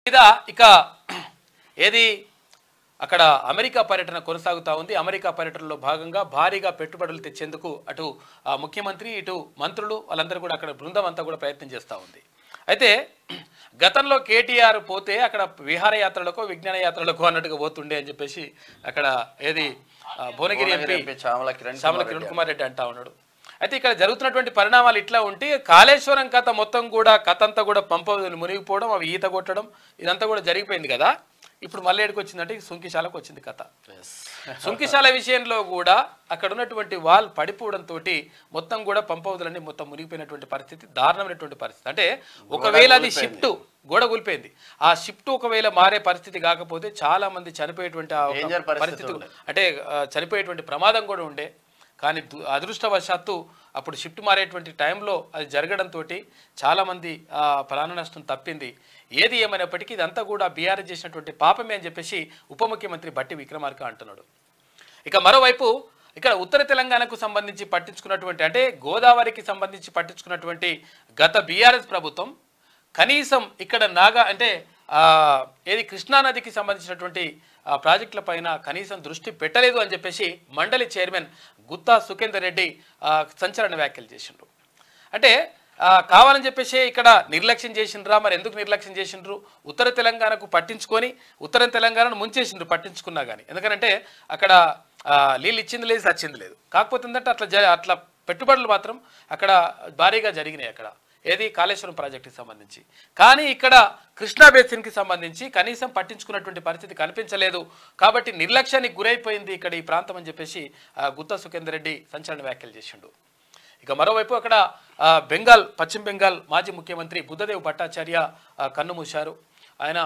మీద ఇక ఏది అక్కడ అమెరికా పర్యటన కొనసాగుతూ ఉంది. అమెరికా పర్యటనలో భాగంగా భారీగా పెట్టుబడులు తెచ్చేందుకు అటు ముఖ్యమంత్రి ఇటు మంత్రులు వాళ్ళందరూ కూడా అక్కడ బృందం అంతా కూడా ప్రయత్నం చేస్తూ ఉంది. అయితే గతంలో కేటీఆర్ పోతే అక్కడ విహారయాత్రలకు విజ్ఞాన యాత్రలకు అన్నట్టుగా పోతుండే అని చెప్పేసి అక్కడ ఏది భువనగిరి ఎంపీ చామల కిరణ్ కుమార్ రెడ్డి అంటా ఉన్నాడు. అయితే ఇక్కడ జరుగుతున్నటువంటి పరిణామాలు ఇట్లా ఉంటే కాళేశ్వరం కథ మొత్తం కూడా కథ అంతా కూడా పంప మునిగిపోవడం అవి ఈత కొట్టడం ఇదంతా కూడా జరిగిపోయింది కదా. ఇప్పుడు మళ్ళీ ఎక్కడికి వచ్చిందంటే సుంకిశాలకు వచ్చింది కథ. సుంకిశాల విషయంలో కూడా అక్కడ ఉన్నటువంటి వాల్ పడిపోవడంతో మొత్తం కూడా పంపవదులన్నీ మొత్తం మునిగిపోయినటువంటి పరిస్థితి, దారుణమైనటువంటి పరిస్థితి. అంటే ఒకవేళ అది షిఫ్ట్ గోడ కూలిపోయింది, ఆ షిఫ్ట్ ఒకవేళ మారే పరిస్థితి కాకపోతే చాలా మంది చనిపోయేటువంటి పరిస్థితి అంటే చనిపోయేటువంటి ప్రమాదం కూడా ఉండే. కానీ అదృష్టవశాత్తు అప్పుడు షిఫ్ట్ మారేటువంటి టైంలో అది జరగడంతో చాలామంది ప్రాణ నష్టం తప్పింది. ఏది ఏమైనప్పటికీ ఇదంతా కూడా బీఆర్ఎస్ చేసినటువంటి పాపమే అని చెప్పేసి ఉప ముఖ్యమంత్రి బట్టి విక్రమార్క అంటున్నాడు. ఇక మరోవైపు ఇక్కడ ఉత్తర తెలంగాణకు సంబంధించి పట్టించుకున్నటువంటి అంటే గోదావరికి సంబంధించి పట్టించుకున్నటువంటి గత బీఆర్ఎస్ ప్రభుత్వం కనీసం ఇక్కడ అంటే ఏది కృష్ణానదికి సంబంధించినటువంటి ప్రాజెక్టుల పైన కనీసం దృష్టి పెట్టలేదు అని చెప్పేసి మండలి చైర్మన్ గుత్తా సుఖేందర్ రెడ్డి సంచలన వ్యాఖ్యలు చేసిండ్రు. అంటే కావాలని చెప్పేసి ఇక్కడ నిర్లక్ష్యం చేసిండ్రా, మరి ఎందుకు నిర్లక్ష్యం చేసిండ్రు? ఉత్తర తెలంగాణకు పట్టించుకొని ఉత్తర తెలంగాణను ముంచేసిండ్రు పట్టించుకున్నా కానీ. ఎందుకంటే అక్కడ నీళ్ళు ఇచ్చింది లేదు సచ్చింది లేదు. కాకపోతే ఏంటంటే అట్లా పెట్టుబడులు మాత్రం అక్కడ భారీగా జరిగినాయి అక్కడ ఏది కాళేశ్వరం ప్రాజెక్టుకి సంబంధించి. కానీ ఇక్కడ కృష్ణా బేసిన్కి సంబంధించి కనీసం పట్టించుకున్నటువంటి పరిస్థితి కనిపించలేదు. కాబట్టి నిర్లక్ష్యానికి గురైపోయింది ఇక్కడ ఈ ప్రాంతం అని చెప్పేసి గుత్తా సుఖేందర్ రెడ్డి సంచలన వ్యాఖ్యలు చేసిండు. ఇక మరోవైపు అక్కడ పశ్చిమ బెంగాల్ మాజీ ముఖ్యమంత్రి బుద్ధదేవ్ భట్టాచార్య కన్నుమూశారు. ఆయన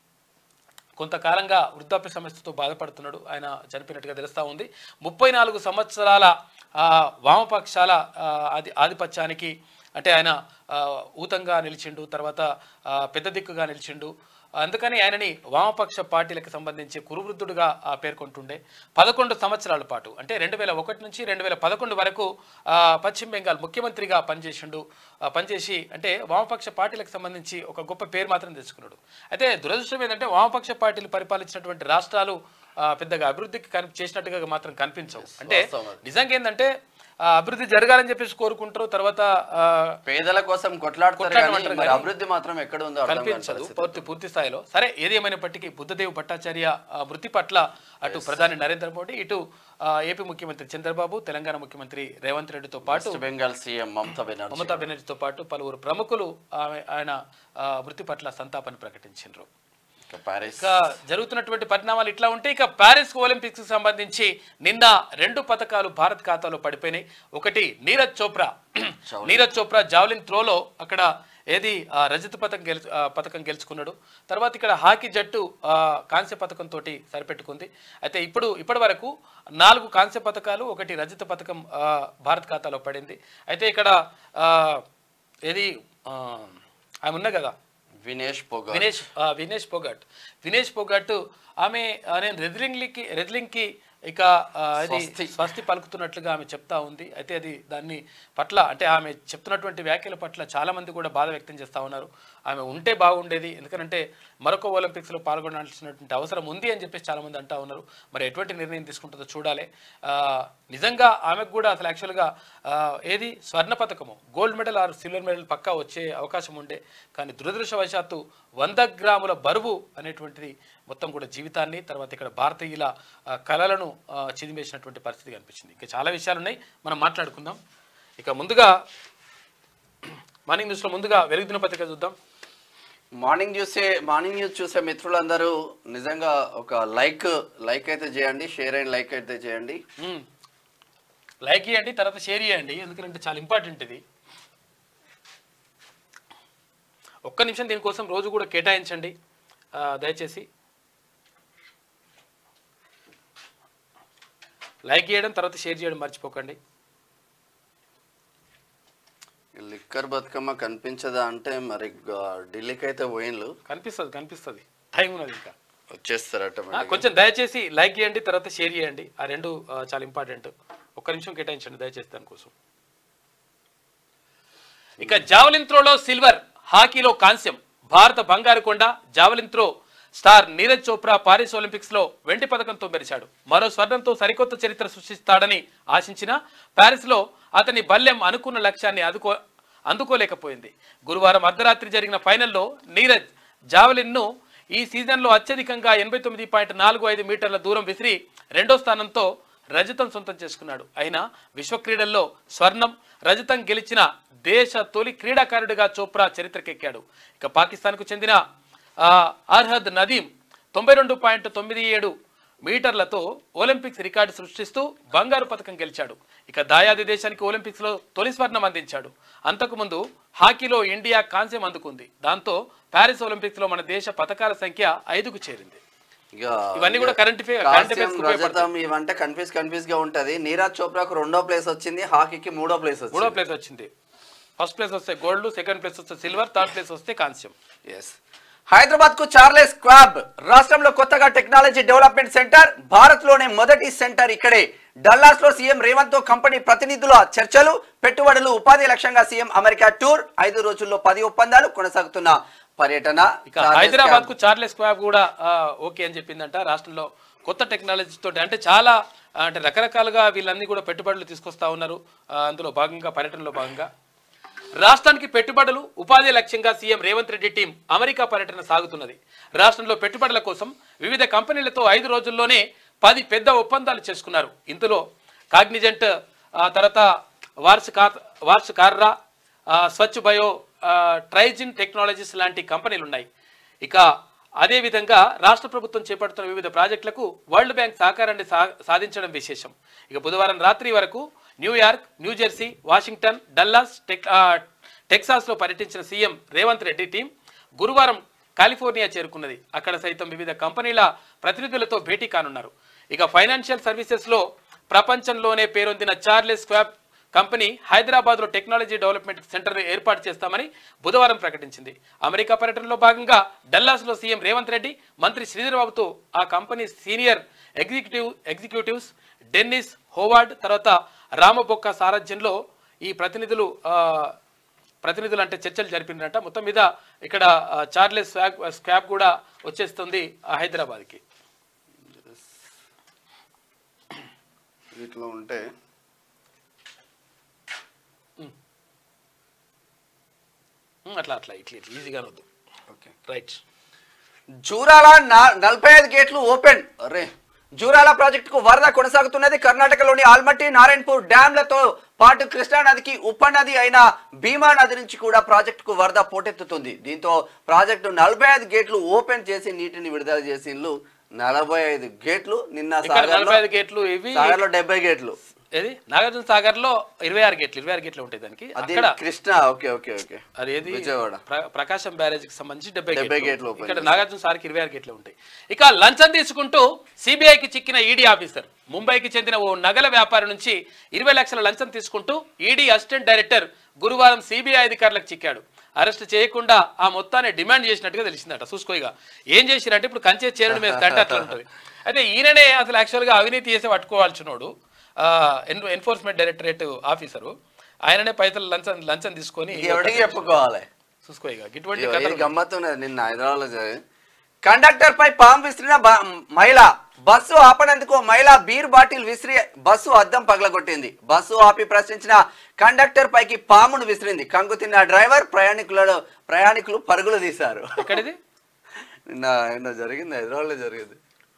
కొంతకాలంగా వృద్ధాప్య సమస్యతో బాధపడుతున్నాడు. ఆయన చనిపోయినట్టుగా తెలుస్తూ ఉంది. 34 సంవత్సరాల వామపక్షాల ఆధిపత్యానికి అంటే ఆయన ఊతంగా నిలిచిండు, తర్వాత పెద్ద దిక్కుగా నిలిచిండు. అందుకని ఆయనని వామపక్ష పార్టీలకు సంబంధించి కురువృద్ధుడుగా పేర్కొంటుండే. 11 సంవత్సరాల పాటు అంటే 2001 నుంచి 2011 వరకు పశ్చిమ బెంగాల్ ముఖ్యమంత్రిగా పనిచేసి అంటే వామపక్ష పార్టీలకు సంబంధించి ఒక గొప్ప పేరు మాత్రం తెచ్చుకున్నాడు. అయితే దురదృష్టం ఏంటంటే వామపక్ష పార్టీలు పరిపాలించినటువంటి రాష్ట్రాలు పెద్దగా అభివృద్ధికి చేసినట్టుగా మాత్రం కనిపించవు. అంటే నిజంగా ఏంటంటే అభివృద్ధి జరగాలని చెప్పేసి కోరుకుంటారు, తర్వాత పేదల కోసం కొట్లాడుతారు, అభివృద్ధి మాత్రం ఎక్కడ ఉందో కనిపించదు పూర్తి స్థాయిలో. సరే ఏది ఏమైనప్పటికీ బుద్ధదేవ్ భట్టాచార్య మృతి పట్ల అటు ప్రధాని నరేంద్ర మోడీ, ఇటు ఏపీ ముఖ్యమంత్రి చంద్రబాబు, తెలంగాణ ముఖ్యమంత్రి రేవంత్ రెడ్డితో పాటు బెంగాల్ సీఎం మమతా బెనర్జీతో పాటు పలువురు ప్రముఖులు ఆయన మృతి పట్ల సంతాపాన్ని ప్రకటించారు. జరుగుతున్నటువంటి పరిణామాలు ఇట్లా ఉంటే ఇక ప్యారిస్ ఒలింపిక్స్ కి సంబంధించి నిన్న 2 పథకాలు భారత్ ఖాతాలో పడిపోయినాయి. ఒకటి నీరజ్ చోప్రా జావలిన్ త్రోలో అక్కడ ఏది రజత పథకం గెలుచుకున్నాడు. తర్వాత ఇక్కడ హాకీ జట్టు కాంస్య పథకంతో సరిపెట్టుకుంది. అయితే ఇప్పటి వరకు 4 కాంస్య పథకాలు, 1 రజత పథకం భారత్ ఖాతాలో పడింది. అయితే ఇక్కడ ఏది ఆమె ఉన్నా కదా వినేష్ పొగాట్ ఆమె నేను రెజ్లింగ్ కి ఇక అది స్వస్తి పలుకుతున్నట్లుగా ఆమె చెప్తా ఉంది. అయితే అది దాన్ని పట్ల అంటే ఆమె చెప్తున్నటువంటి వ్యాఖ్యల పట్ల చాలా మంది కూడా బాధ వ్యక్తం చేస్తూ ఉన్నారు. ఆమె ఉంటే బాగుండేది, ఎందుకంటే మరొక ఒలింపిక్స్లో పాల్గొనాల్సినటువంటి అవసరం ఉంది అని చెప్పేసి చాలామంది అంటూ ఉన్నారు. మరి ఎటువంటి నిర్ణయం తీసుకుంటుందో చూడాలి. నిజంగా ఆమెకు కూడా అసలు యాక్చువల్గా ఏది స్వర్ణ పథకము, gold medal or silver medal పక్కా వచ్చే అవకాశం ఉండే. కానీ దురదృష్టవశాత్తు 100 గ్రాముల బరువు అనేటువంటిది మొత్తం కూడా జీవితాన్ని, తర్వాత ఇక్కడ భారతీయుల కళలను చిదిమేసినటువంటి పరిస్థితి కనిపించింది. ఇంకా చాలా విషయాలు ఉన్నాయి, మనం మాట్లాడుకుందాం. ఇక ముందుగా మార్నింగ్ న్యూస్లో ముందుగా వెలుగు దినపత్రిక చూద్దాం. మార్నింగ్ న్యూస్ చూసే మిత్రులందరూ నిజంగా ఒక లైక్ అయితే చేయండి, షేర్ అండ్ లైక్ అయితే చేయండి. లైక్ చేయండి, తర్వాత షేర్ చేయండి, ఎందుకంటే చాలా ఇంపార్టెంట్ ఇది. ఒక్క నిమిషం దీనికోసం రోజు కూడా కేటాయించండి దయచేసి. లైక్ చేయడం, తర్వాత షేర్ చేయడం మర్చిపోకండి. లిక్కర్ బతుకమ్మ కనిపించదా అంటే మరి ఢిల్లీకి అయితే పోయిన్లు. కనిపిస్తుంది టైం ఉన్నది, ఇంకా వచ్చేస్తారట. కొంచెం దయచేసి లైక్ చేయండి, తర్వాత షేర్ చేయండి, ఆ రెండు చాలా ఇంపార్టెంట్. ఒక్క నిమిషం కేటాయించండి దయచేసి దానికోసం. ఇక జావలిన్ త్రోలో సిల్వర్, హాకీలో కాంస్యం, భారత బంగారు కొండ javelin throw star Neeraj Chopra Paris Olympics లో వెండి పథకంతో మెరిచాడు. మరో స్వర్ణంతో సరికొత్త చరిత్ర సృష్టిస్తాడని ఆశించిన ప్యారిస్ లో అతని బల్యం అనుకున్న లక్ష్యాన్ని అందుకోలేకపోయింది. గురువారం అర్ధరాత్రి జరిగిన ఫైనల్లో నీరజ్ జావలిన్ ను ఈ సీజన్లో అత్యధికంగా 89.45 మీటర్ల దూరం విసిరి రెండో స్థానంతో రజతం సొంతం చేసుకున్నాడు. అయినా విశ్వ క్రీడల్లో స్వర్ణం రజతం గెలిచిన దేశ తొలి క్రీడాకారుడిగా చోప్రా చరిత్రకెక్కాడు. ఇక పాకిస్తాన్కు చెందిన అర్హద్ నదీం 92.97 మీటర్లతో ఒలింపిక్స్ రికార్డు సృష్టిస్తూ బంగారు పథకం గెలిచాడు. ఇక దాయాది దేశానికి ఒలింపిక్స్ లో తొలి స్వర్ణం అందించాడు. అంతకుముందు హాకీలో ఇండియా కాంస్యం అందుకుంది. దాంతో ప్యారిస్ ఒలింపిక్స్ లో మన దేశ పథకాల సంఖ్య 5కు చేరింది. ఇవన్నీ కూడా కరెంట్ ఇవంటే కన్ఫ్యూజ్ గా ఉంటది. నీరజ్ చోప్రాకు 2వ ప్లేస్ వచ్చింది, హాకీకి 3వ ప్లేస్ వచ్చింది. ఫస్ట్ ప్లేస్ వస్తే గోల్డ్, సెకండ్ ప్లేస్ వస్తే సిల్వర్, థర్డ్ ప్లేస్ వస్తే కాంస్యం. హైదరాబాద్ కు చార్లెస్ స్క్వాబ్. రాష్ట్రంలో కొత్తగా టెక్నాలజీ డెవలప్మెంట్ సెంటర్. భారత్ లోనే మొదటి సెంటర్ ఇక్కడే. డల్లాస్ లో సీఎం రేవంత్ తో కంపెనీ ప్రతినిధుల చర్చలు, పెట్టుబడులు, ఉపాధి లక్ష్యంగా సీఎం అమెరికా టూర్. 5 రోజుల్లో 10 ఒప్పందాలు, కొనసాగుతున్న పర్యటన. హైదరాబాద్ కు చార్లెస్ స్క్వాబ్ కూడా ఓకే అని చెప్పిందంట. రాష్ట్రంలో కొత్త టెక్నాలజీ తోటి అంటే చాలా అంటే రకరకాలుగా వీళ్ళన్నీ కూడా పెట్టుబడులు తీసుకొస్తా ఉన్నారు. అందులో భాగంగా పర్యటనలో భాగంగా రాష్ట్రానికి పెట్టుబడులు, ఉపాధి లక్ష్యంగా CM Revanth Reddy team America పర్యటన సాగుతున్నది. రాష్ట్రంలో పెట్టుబడుల కోసం వివిధ కంపెనీలతో 5 రోజుల్లోనే 10 పెద్ద ఒప్పందాలు చేసుకున్నారు. ఇందులో కాగ్నిజెంట్, తర్వాత వార్స్ కార్రా, స్వచ్ఛ బయో, ట్రైజిన్ టెక్నాలజీస్ లాంటి కంపెనీలు ఉన్నాయి. ఇక అదేవిధంగా రాష్ట్ర ప్రభుత్వం చేపడుతున్న వివిధ ప్రాజెక్టులకు వరల్డ్ బ్యాంక్ సహకారాన్ని సాధించడం విశేషం. ఇక బుధవారం రాత్రి వరకు న్యూయార్క్, న్యూజెర్సీ, వాషింగ్టన్, డల్లాస్, టెక్సాస్లో పర్యటించిన సీఎం రేవంత్ రెడ్డి టీం గురువారం కాలిఫోర్నియా చేరుకున్నది. అక్కడ సైతం వివిధ కంపెనీల ప్రతినిధులతో భేటీ కానున్నారు. ఇక ఫైనాన్షియల్ సర్వీసెస్లో ప్రపంచంలోనే పేరొందిన చార్లెస్ స్క్వాబ్ కంపెనీ హైదరాబాద్లో టెక్నాలజీ డెవలప్మెంట్ సెంటర్ ఏర్పాటు చేస్తామని బుధవారం ప్రకటించింది. అమెరికా పర్యటనలో భాగంగా డల్లాస్లో సీఎం రేవంత్ రెడ్డి మంత్రి శ్రీధర్బాబుతో ఆ company senior executives Dennis Howard, తర్వాత రామబొక్క సారథ్యంలో ఈ ప్రతినిధులు అంటే చర్చలు జరిపినారట. మొత్తం మీద ఇక్కడ చార్లెస్ స్క్వాబ్ కూడా వచ్చేస్తుంది హైదరాబాద్కి. వీటిలో ఉంటే అట్లా ఈజీగా వద్దు. Okay right. జూరాల 45 గేట్లు ఓపెన్. జూరాల ప్రాజెక్టుకు వరద కొనసాగుతున్నది. కర్ణాటకలోని ఆల్మట్టి, నారాయణపూర్ డ్యాంలతో పాటు కృష్ణా నదికి ఉపనది అయిన భీమా నది నుంచి కూడా ప్రాజెక్టుకు వరద పోటెత్తుతుంది. దీంతో ప్రాజెక్టు 45 గేట్లు ఓపెన్ చేసి నీటిని విడుదల చేసిండ్లు. 45 గేట్లు. నిన్న 45 గేట్లు, ఇవి 70 గేట్లు. ఏది నాగార్జున సాగర్ లో 26 గేట్లు ఉంటాయి. దానికి అక్కడ కృష్ణ అది ఏది విజయవాడ ప్రకాశం బ్యారేజ్ కి సంబంధించి 70 గేట్లు. ఇక్కడ నాగార్జున సాగర్కి 26 గేట్లు ఉంటాయి. ఇక లంచం తీసుకుంటూ సిబిఐకి చిక్కిన ఈడీ ఆఫీసర్. ముంబైకి చెందిన ఓ నగల వ్యాపారి నుంచి 20 లక్షల లంచం తీసుకుంటూ ఈడీ అసిస్టెంట్ డైరెక్టర్ గురువారం సిబిఐ అధికారులకు చిక్కాడు. అరెస్ట్ చేయకుండా ఆ మొత్తాన్ని డిమాండ్ చేసినట్టుగా తెలిసిందట. చూసుకోగా ఏం చేసిరంటే ఇప్పుడు కంచే చేరడం మీద తంట అట్లా ఉంటుంది. అయితే ఈయననే అసలు యాక్చువల్గా అవినీతి చేసి పట్టుకోవాల్సినోడు ఎన్ఫోర్స్మెంట్ డైరెక్టరేట్ ఆఫీసరు. ఆయననే పైసలు లంచం తీసుకొని చెప్పుకోవాలి. చూసుకోగా ఇటువంటి గమ్మత్తున్నది. నిన్న హైదరాబాద్ కండక్టర్ పై పాము విసిరిన మహిళ. బస్సు ఆపనందుకు మహిళ బీర్ బాటిల్ విసిరి బస్సు అద్దం పగలగొట్టింది. బస్సు ఆపి ప్రశ్నించిన కండక్టర్ పైకి పామును విసిరింది. కంగు తిన్న డ్రైవర్, ప్రయాణికులు పరుగులు తీశారు. ఎక్కడిది? నిన్న జరిగింది, హైదరాబాద్ లో జరిగింది.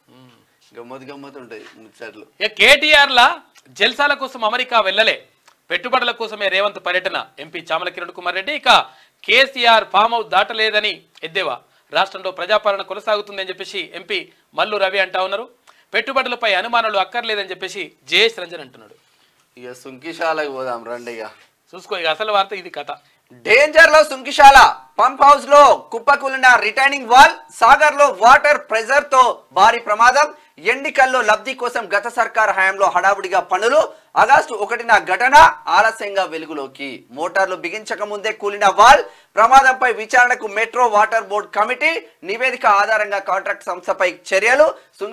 గమ్మత్ ఉంటాయి ముచ్చట్లు. కేటీఆర్ లా జల్సాల కోసం అమెరికా వెళ్ళలే, పెట్టుబడుల కోసమే రేవంత్ పర్యటన. ఎంపీ చామల కిరణ్ కుమార్ రెడ్డి ఇక కేసీఆర్ ఫామ్ హౌస్ దాటలేదని ఎద్దేవా. రాష్ట్రంలో ప్రజాపాలన కొనసాగుతుందని చెప్పేసి ఎంపీ మల్లు రవి అంటా ఉన్నారు. పెట్టుబడులపై అనుమానాలు అక్కర్లేదని చెప్పేసి జేఎస్ రంజన్ అంటున్నాడు. ఇక సుంకిశాలకు పోదాం రండి. ఇక చూసుకో, ఇక అసలు వార్త ఇది కథ. డేంజర్ లో సుంకిశాల. పంప్ హౌస్ లో కుప్పకూలిన రిటైనింగ్ వాల్. సాగర్ లో వాటర్ ప్రెజర్ తో భారీ ప్రమాదం. ఎన్నికల్లో లబ్ధి కోసం గత సర్కార్ హయాంలో హడావుడిగా పనులు. ఆగస్టు 1న ఘటన ఆలస్యంగా వెలుగులోకి. మోటార్లు బిగించక ముందే కూలిన వాల్. ప్రమాదంపై విచారణకు మెట్రో వాటర్ బోర్డు కమిటీ. నివేదిక ఆధారంగా కాంట్రాక్ట్ సంస్థపై చర్యలు.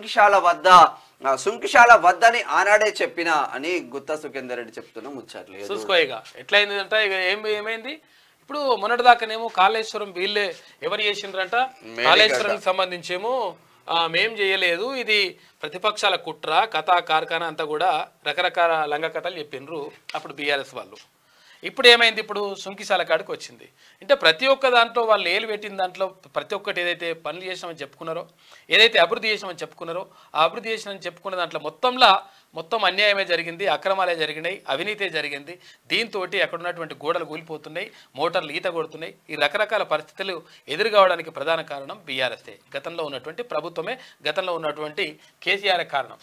సుంకిశాల వద్దని ఆనాడే చెప్పిన అని గుత్తా సుఖేందర్ రెడ్డి చెప్తున్నా ముచ్చట్లు. చూసుకోగా ఎట్లయింది అంటే ఇక ఏమైంది. ఇప్పుడు మొన్నటిదాకానేమో కాళేశ్వరం వీళ్ళే ఎవరు చేసిండ్రంట, కాళేశ్వరానికి సంబంధించేమో మేం చేయలేదు, ఇది ప్రతిపక్షాల కుట్ర కథా కార్ఖానా అంతా కూడా రకరకాల లంగ కథలు చెప్పిండ్రు అప్పుడు బీఆర్ఎస్ వాళ్ళు. ఇప్పుడు ఏమైంది, ఇప్పుడు సుంకిశాల కాడికి వచ్చింది. అంటే ప్రతి ఒక్క దాంట్లో వాళ్ళు ఏలు పెట్టిన దాంట్లో ప్రతి ఒక్కటి ఏదైతే పనులు చేసినామని చెప్పుకున్నారో, ఏదైతే అభివృద్ధి చేసినామని చెప్పుకున్నారో, ఆ అభివృద్ధి చేసినామని చెప్పుకున్న దాంట్లో మొత్తం అన్యాయమే జరిగింది, అక్రమాలే జరిగినాయి, అవినీతే జరిగింది. దీంతో అక్కడ ఉన్నటువంటి గోడలు కూలిపోతున్నాయి, మోటార్లు ఈత కొడుతున్నాయి. ఈ రకరకాల పరిస్థితులు ఎదురు కావడానికి ప్రధాన కారణం బీఆర్ఎస్ఏ, గతంలో ఉన్నటువంటి ప్రభుత్వమే, గతంలో ఉన్నటువంటి కేసీఆర్ కారణం.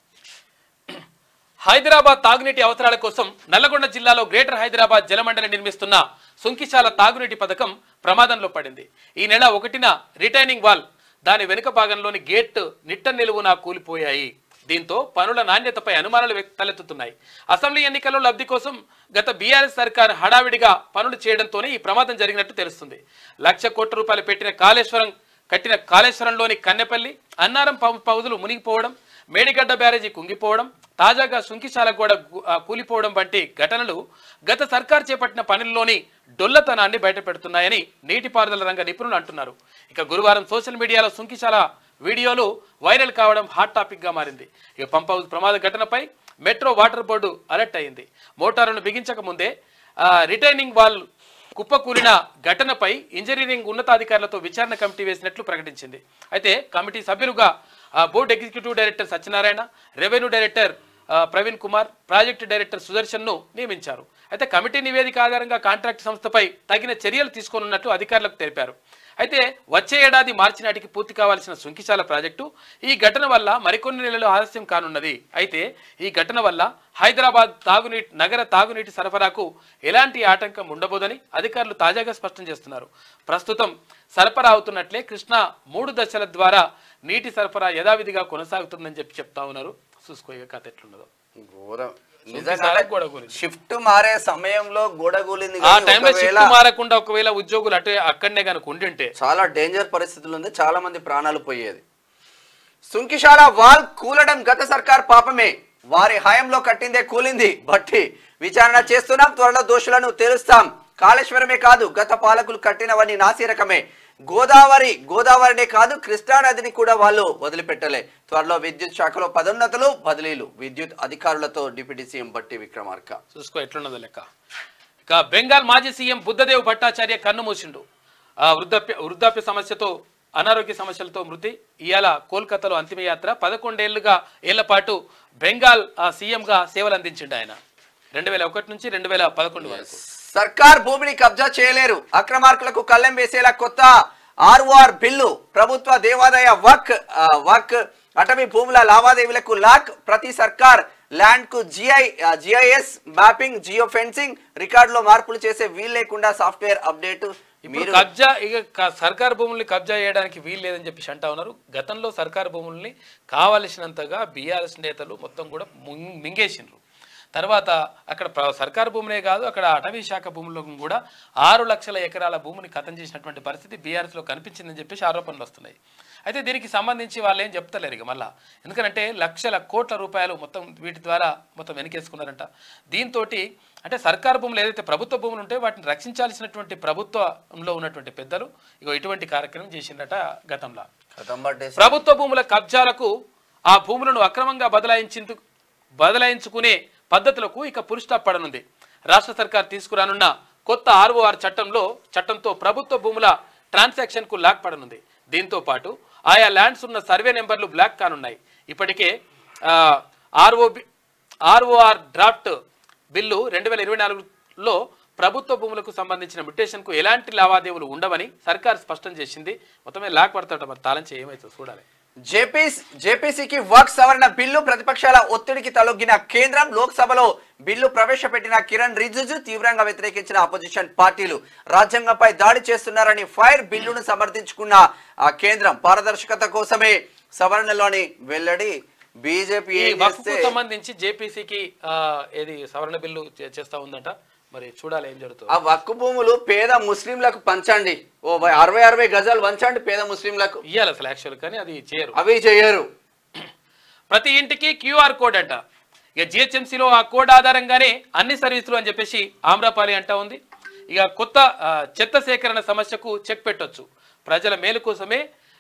హైదరాబాద్ తాగునీటి అవసరాల కోసం నల్లగొండ జిల్లాలో గ్రేటర్ హైదరాబాద్ జలమండలి నిర్మిస్తున్న సుంకిశాల తాగునీటి పథకం ప్రమాదంలో పడింది. ఈ నెల 1న రిటైనింగ్ వాల్, దాని వెనుక భాగంలోని గేట్ నిట్ట నిలువున కూలిపోయాయి. దీంతో పనుల నాణ్యతపై అనుమానాలు తలెత్తుతున్నాయి. అసెంబ్లీ ఎన్నికల్లో లబ్ధి కోసం గత బీఆర్ఎస్ సర్కార్ హడావిడిగా పనులు చేయడంతోనే ఈ ప్రమాదం జరిగినట్టు తెలుస్తుంది. ₹1,00,00,000 కోట్ల కట్టిన కాళేశ్వరంలోని కన్నెపల్లి, అన్నారం పౌదులు మునిగిపోవడం, మేడిగడ్డ బ్యారేజీ కుంగిపోవడం, తాజాగా సుంకిశాల గోడ కూలిపోవడం వంటి ఘటనలు గత సర్కార్ చేపట్టిన పనుల్లోని డొల్లతనాన్ని బయటపెడుతున్నాయని నీటిపారుదల రంగ నిపుణులు అంటున్నారు. ఇక గురువారం సోషల్ మీడియాలో సుంకిశాల వీడియోలు వైరల్ కావడం హాట్ టాపిక్ గా మారింది. ఇక పంప్ హౌస్ ప్రమాద ఘటనపై మెట్రో వాటర్ బోర్డు అలర్ట్ అయింది. మోటారును బిగించక ముందే రిటైనింగ్ వాల్ కుప్పకూలిన ఘటనపై ఇంజనీరింగ్ ఉన్నతాధికారులతో విచారణ కమిటీ వేసినట్లు ప్రకటించింది. అయితే కమిటీ సభ్యులుగా board executive director Satyanarayana, revenue director Praveen Kumar, project director సుదర్శన్ను నియమించారు. అయితే కమిటీ నివేదిక ఆధారంగా కాంట్రాక్ట్ సంస్థపై తగిన చర్యలు తీసుకోనున్నట్లు అధికారులకు తెలిపారు. అయితే వచ్చే ఏడాది మార్చి నాటికి పూర్తి కావాల్సిన సుంకిశాల ప్రాజెక్టు ఈ ఘటన వల్ల మరికొన్ని నెలలు ఆలస్యం కానున్నది. అయితే ఈ ఘటన వల్ల హైదరాబాద్ నగర తాగునీటి సరఫరాకు ఎలాంటి ఆటంకం ఉండబోదని అధికారులు తాజాగా స్పష్టం చేస్తున్నారు. ప్రస్తుతం సరఫరా అవుతున్నట్లే కృష్ణా 3 దశల ద్వారా నీటి సరఫరా యథావిధిగా కొనసాగుతుందని చెప్తా ఉన్నారు. చూసుకో కథ ఎట్లున్నదో. షిఫ్ట్ మారే సమయంలో గోడగూలింది. ఆ టైంలో షిఫ్ట్ మారకుండా ఒకవేళ ఉద్యోగులు అక్కడనే కనుక ఉండింటే చాలా డేంజర్ పరిస్థితులు ఉంది, చాలా మంది ప్రాణాలు పోయేది. సుంకిశాల వాల్ కూలడం గత సర్కార్ పాపమే, వారి హయాంలో కట్టిందే కూలింది. బట్టి విచారణ చేస్తున్నాం, త్వరలో దోషులను తెలుస్తాం. కాళేశ్వరమే కాదు, గత పాలకులు కట్టినవన్నీ నాసిరకమే. గోదావరినే కాదు, కృష్ణానదిని కూడా వాళ్ళు వదిలిపెట్టలే. త్వరలో విద్యుత్ శాఖలో పదోన్నతులు, బదిలీలు. విద్యుత్ అధికారులతో డిప్యూటీ సీఎం బట్టి విక్రమార్క. చూసుకో ఎట్లున్నదో లెక్క. ఇక బెంగాల్ మాజీ సీఎం బుద్ధదేవ్ భట్టాచార్య కన్నుమూసిండు. వృద్ధాప్య సమస్యతో, అనారోగ్య సమస్యలతో మృతి. ఇవాళ కోల్కతాలో అంతిమయాత్ర. 11 ఏళ్ల పాటు బెంగాల్ సీఎంగా సేవలు అందించిండు ఆయన, 2001 నుంచి 2011 వరకు. సర్కార్ భూమిని కబ్జా చేయలేరు, అక్రమార్కులకు కళ్ళెం వేసేలా కొత్త ఆర్ఓఆర్ బిల్లు. ప్రభుత్వ దేవాదాయ వక్ అటవీ భూముల లావాదేవీలకు లాక్. ప్రతి సర్కార్ ల్యాండ్ కు జిఐఎస్ మ్యాపింగ్, జియో ఫెన్సింగ్, రికార్డులో మార్పులు చేసే వీలు లేకుండా సాఫ్ట్వేర్ అప్డేట్. మీరు కబ్జా సర్కార్ భూముల్ని కబ్జా చేయడానికి వీలు లేదని చెప్పేసి అంటా ఉన్నారు. గతంలో సర్కార్ భూముల్ని కావలసినంతగా బీఆర్ఎస్ నేతలు మొత్తం కూడా మింగేసిండ్రు. తర్వాత అక్కడ సర్కారు భూములే కాదు, అక్కడ అటవీ శాఖ భూముల్లో కూడా 6 లక్షల ఎకరాల భూమిని ఖతం చేసినటువంటి పరిస్థితి బీఆర్ఎస్లో కనిపించిందని చెప్పేసి ఆరోపణలు వస్తున్నాయి. అయితే దీనికి సంబంధించి వాళ్ళు ఏం చెప్తలేరు ఇక మళ్ళీ, ఎందుకంటే లక్షల కోట్ల రూపాయలు మొత్తం వీటి ద్వారా మొత్తం వెనకేసుకున్నారంట. దీంతో అంటే సర్కారు భూములు ఏదైతే ప్రభుత్వ భూములు ఉంటే వాటిని రక్షించాల్సినటువంటి ప్రభుత్వంలో ఉన్నటువంటి పెద్దలు ఇగో ఇటువంటి కార్యక్రమం చేసిందట. గతంలో ప్రభుత్వ భూముల కబ్జాలకు, ఆ భూములను అక్రమంగా బదలాయించుకునే పద్ధతులకు ఇక పులి స్టాప్ పడనుంది. రాష్ట్ర సర్కార్ తీసుకురానున్న కొత్త ఆర్ఓఆర్ చట్టంతో ప్రభుత్వ భూముల ట్రాన్సాక్షన్ కు లాక్ పడనుంది. దీంతో పాటు ఆయా ల్యాండ్స్ ఉన్న సర్వే నెంబర్లు బ్లాక్ కానున్నాయి. ఇప్పటికే ఆర్ఓఆర్ డ్రాఫ్ట్ బిల్లు 2024లో ప్రభుత్వ భూములకు సంబంధించిన మ్యుటేషన్ కు ఎలాంటి లావాదేవీలు ఉండవని సర్కార్ స్పష్టం చేసింది. మొత్తమే లాక్ పడతాడ, మరి తాళం ఏమైతే చూడాలి. జేపీసీకి వర్క్ సవరణ బిల్లు. ప్రతిపక్షాల ఒత్తిడికి తలొగ్గిన కేంద్రం. లోక్సభలో బిల్లు ప్రవేశపెట్టిన కిరణ్ రిజిజు తీవ్రంగా వ్యతిరేకించిన అపోజిషన్ పార్టీలు రాజ్యాంగంపై దాడి చేస్తున్నారని ఫైర్. బిల్లును సమర్థించుకున్న కేంద్రం పారదర్శకత కోసమే సవరణలోని వెల్లడి. బీజేపీ సంబంధించి జేపీసీకి ఏది సవరణ బిల్లు చేస్తా ఉందంట, మరి చూడాలి ఏం జరుగుతుంది. ఆ వక్కు భూములు పేద ముస్లింలకు పంచండి, 60 గజాలు పంచండి పేద ముస్లింలకు ఇవ్వాలి అసలు యాక్చువల్, కానీ అది అవి చేయరు. ప్రతి ఇంటికి క్యూఆర్ కోడ్ అంట. ఇక జిహెచ్ఎంసీలో ఆ కోడ్ ఆధారంగానే అన్ని సర్వీసులు అని చెప్పేసి ఆమ్రపాలి అంటా ఉంది. ఇక కొత్త చెత్త సేకరణ సమస్యకు చెక్ పెట్టొచ్చు. ప్రజల మేలు కోసమే